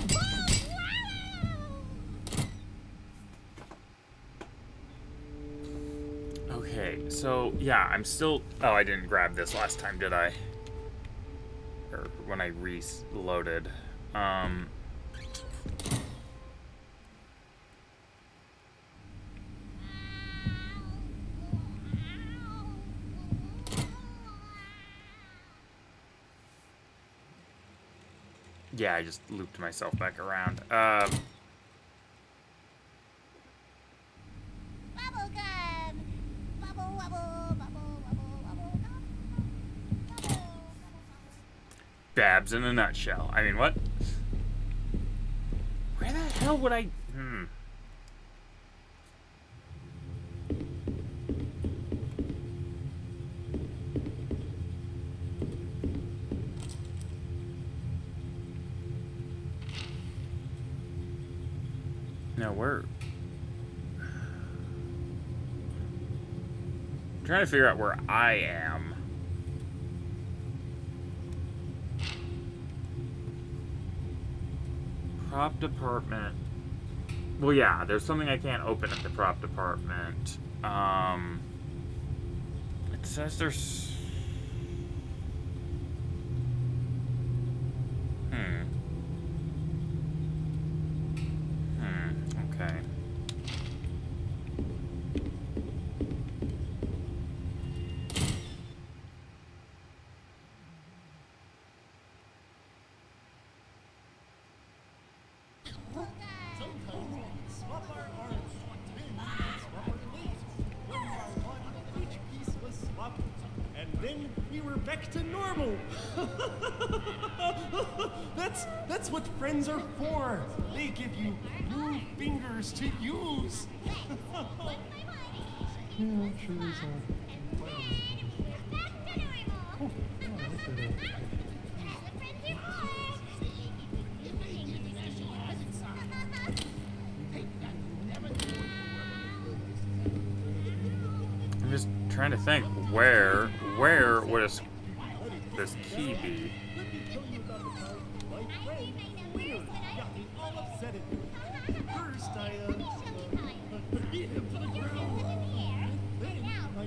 Okay, so yeah, I'm still. Oh, I didn't grab this last time, did I? Or when I reloaded. Yeah, I just looped myself back around. Bubblegum! Bubble, wubble, bubble, wubble, wubble, bubble. Babs in a nutshell. I mean, what? Where the hell would I... No, where... I'm trying to figure out where I am. Prop department. Well, yeah, there's something I can't open at the prop department. It says there's... Okay. Swap our arms. Swap our clothes. When we are one, each piece was swapped. And then we were back to normal. That's what friends are for. They give you new fingers to use. Yeah, sure is. I'm just trying to think, where would this key be? Let me tell you about the time my friend Winner got me all upset at me. First, I beat him to the ground. Then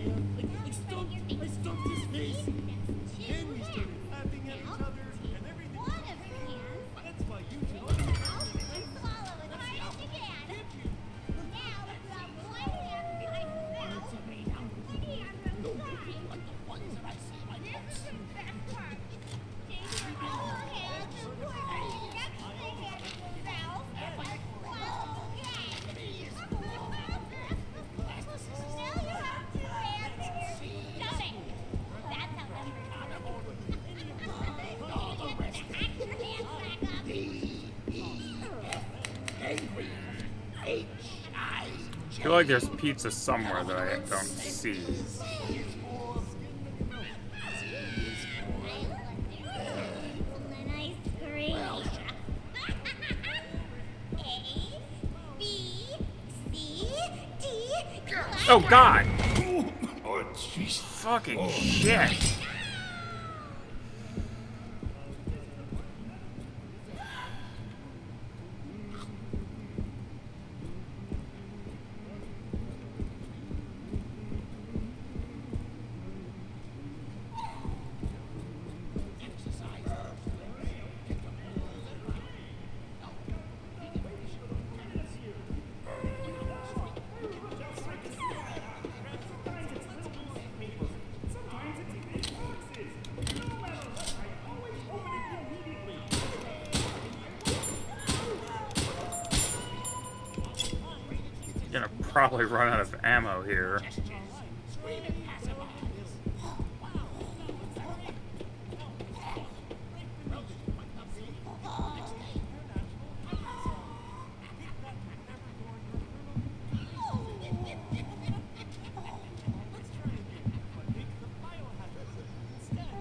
I stomped his face. Then we started laughing at each other, and everything was great. That's why you should always I feel like there's pizza somewhere that I don't see. Oh God! Oh, jeez. Fucking shit! Gonna probably run out of ammo here.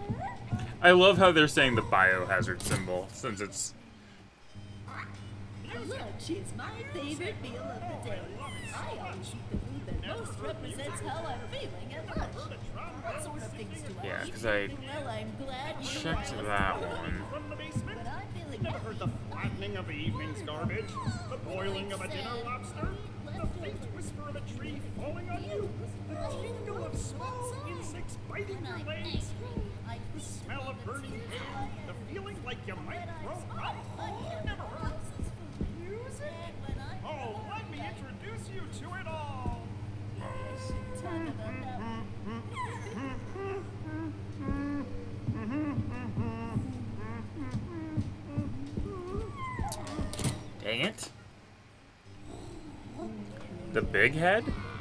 I love how they're saying the biohazard symbol, since it's... Lunch is my favorite meal of the day. I always eat the food that most represents how I'm feeling at lunch. What sort of things do I Yeah, eat? 'cause I Well, I'm glad you checked asked. that one. From the basement? When I'm feeling Never heard the flattening of the evening's garbage, the boiling of a dinner lobster, the faint whisper of a tree falling on you, the tingle of small insects biting your legs, the smell of burning hay, the feeling like you might throw up. Never heard music? Oh, let me introduce you to it all. Dang it. The big head?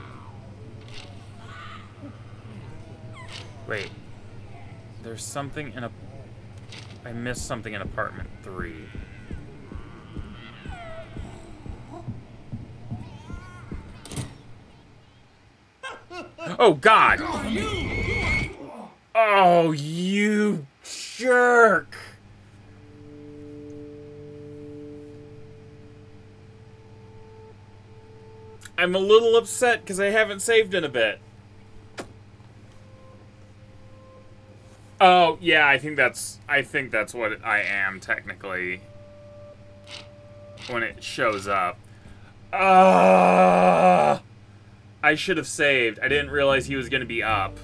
Wait. There's something in a... I missed something in apartment 3. Oh, God! Oh, you jerk! I'm a little upset because I haven't saved in a bit. Oh, yeah, I think that's what I am technically when it shows up. I should have saved. I didn't realize he was going to be up.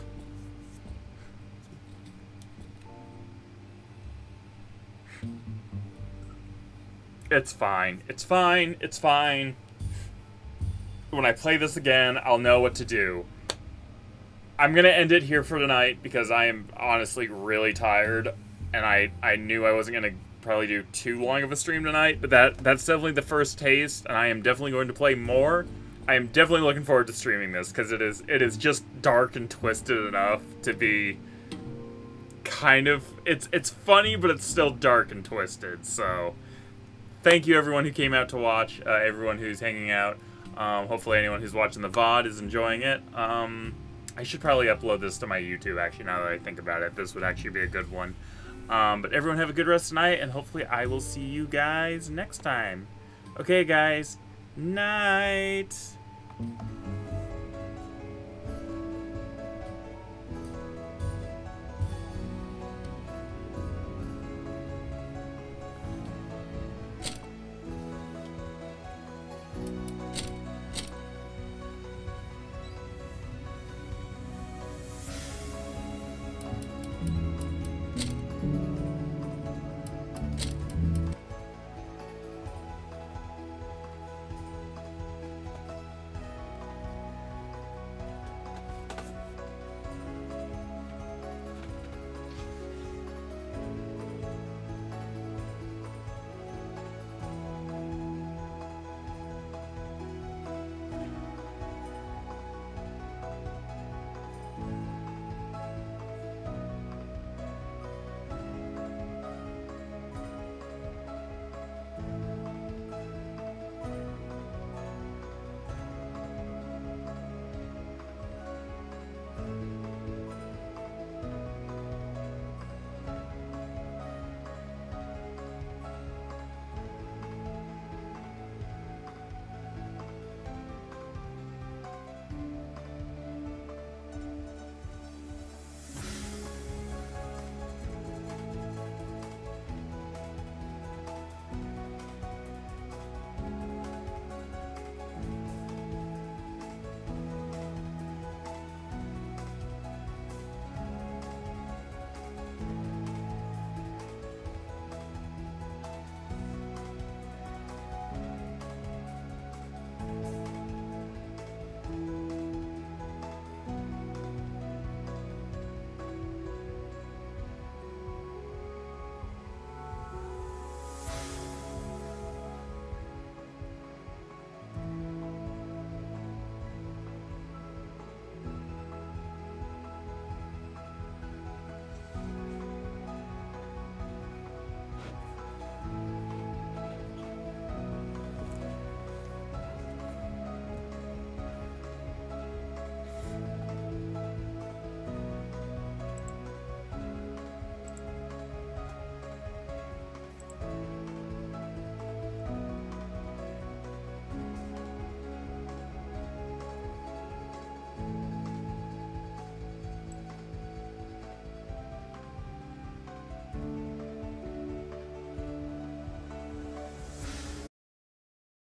It's fine. It's fine. It's fine. When I play this again, I'll know what to do. I'm going to end it here for tonight because I am honestly really tired. And I knew I wasn't going to probably do too long of a stream tonight. But that's definitely the first taste. And I am definitely going to play more. I am definitely looking forward to streaming this because it is just dark and twisted enough to be kind of... It's funny, but it's still dark and twisted. So thank you everyone who came out to watch. Everyone who's hanging out. Hopefully anyone who's watching the VOD is enjoying it. I should probably upload this to my YouTube, actually, now that I think about it. This would actually be a good one. But everyone have a good rest tonight, and hopefully I will see you guys next time. Okay, guys. Night.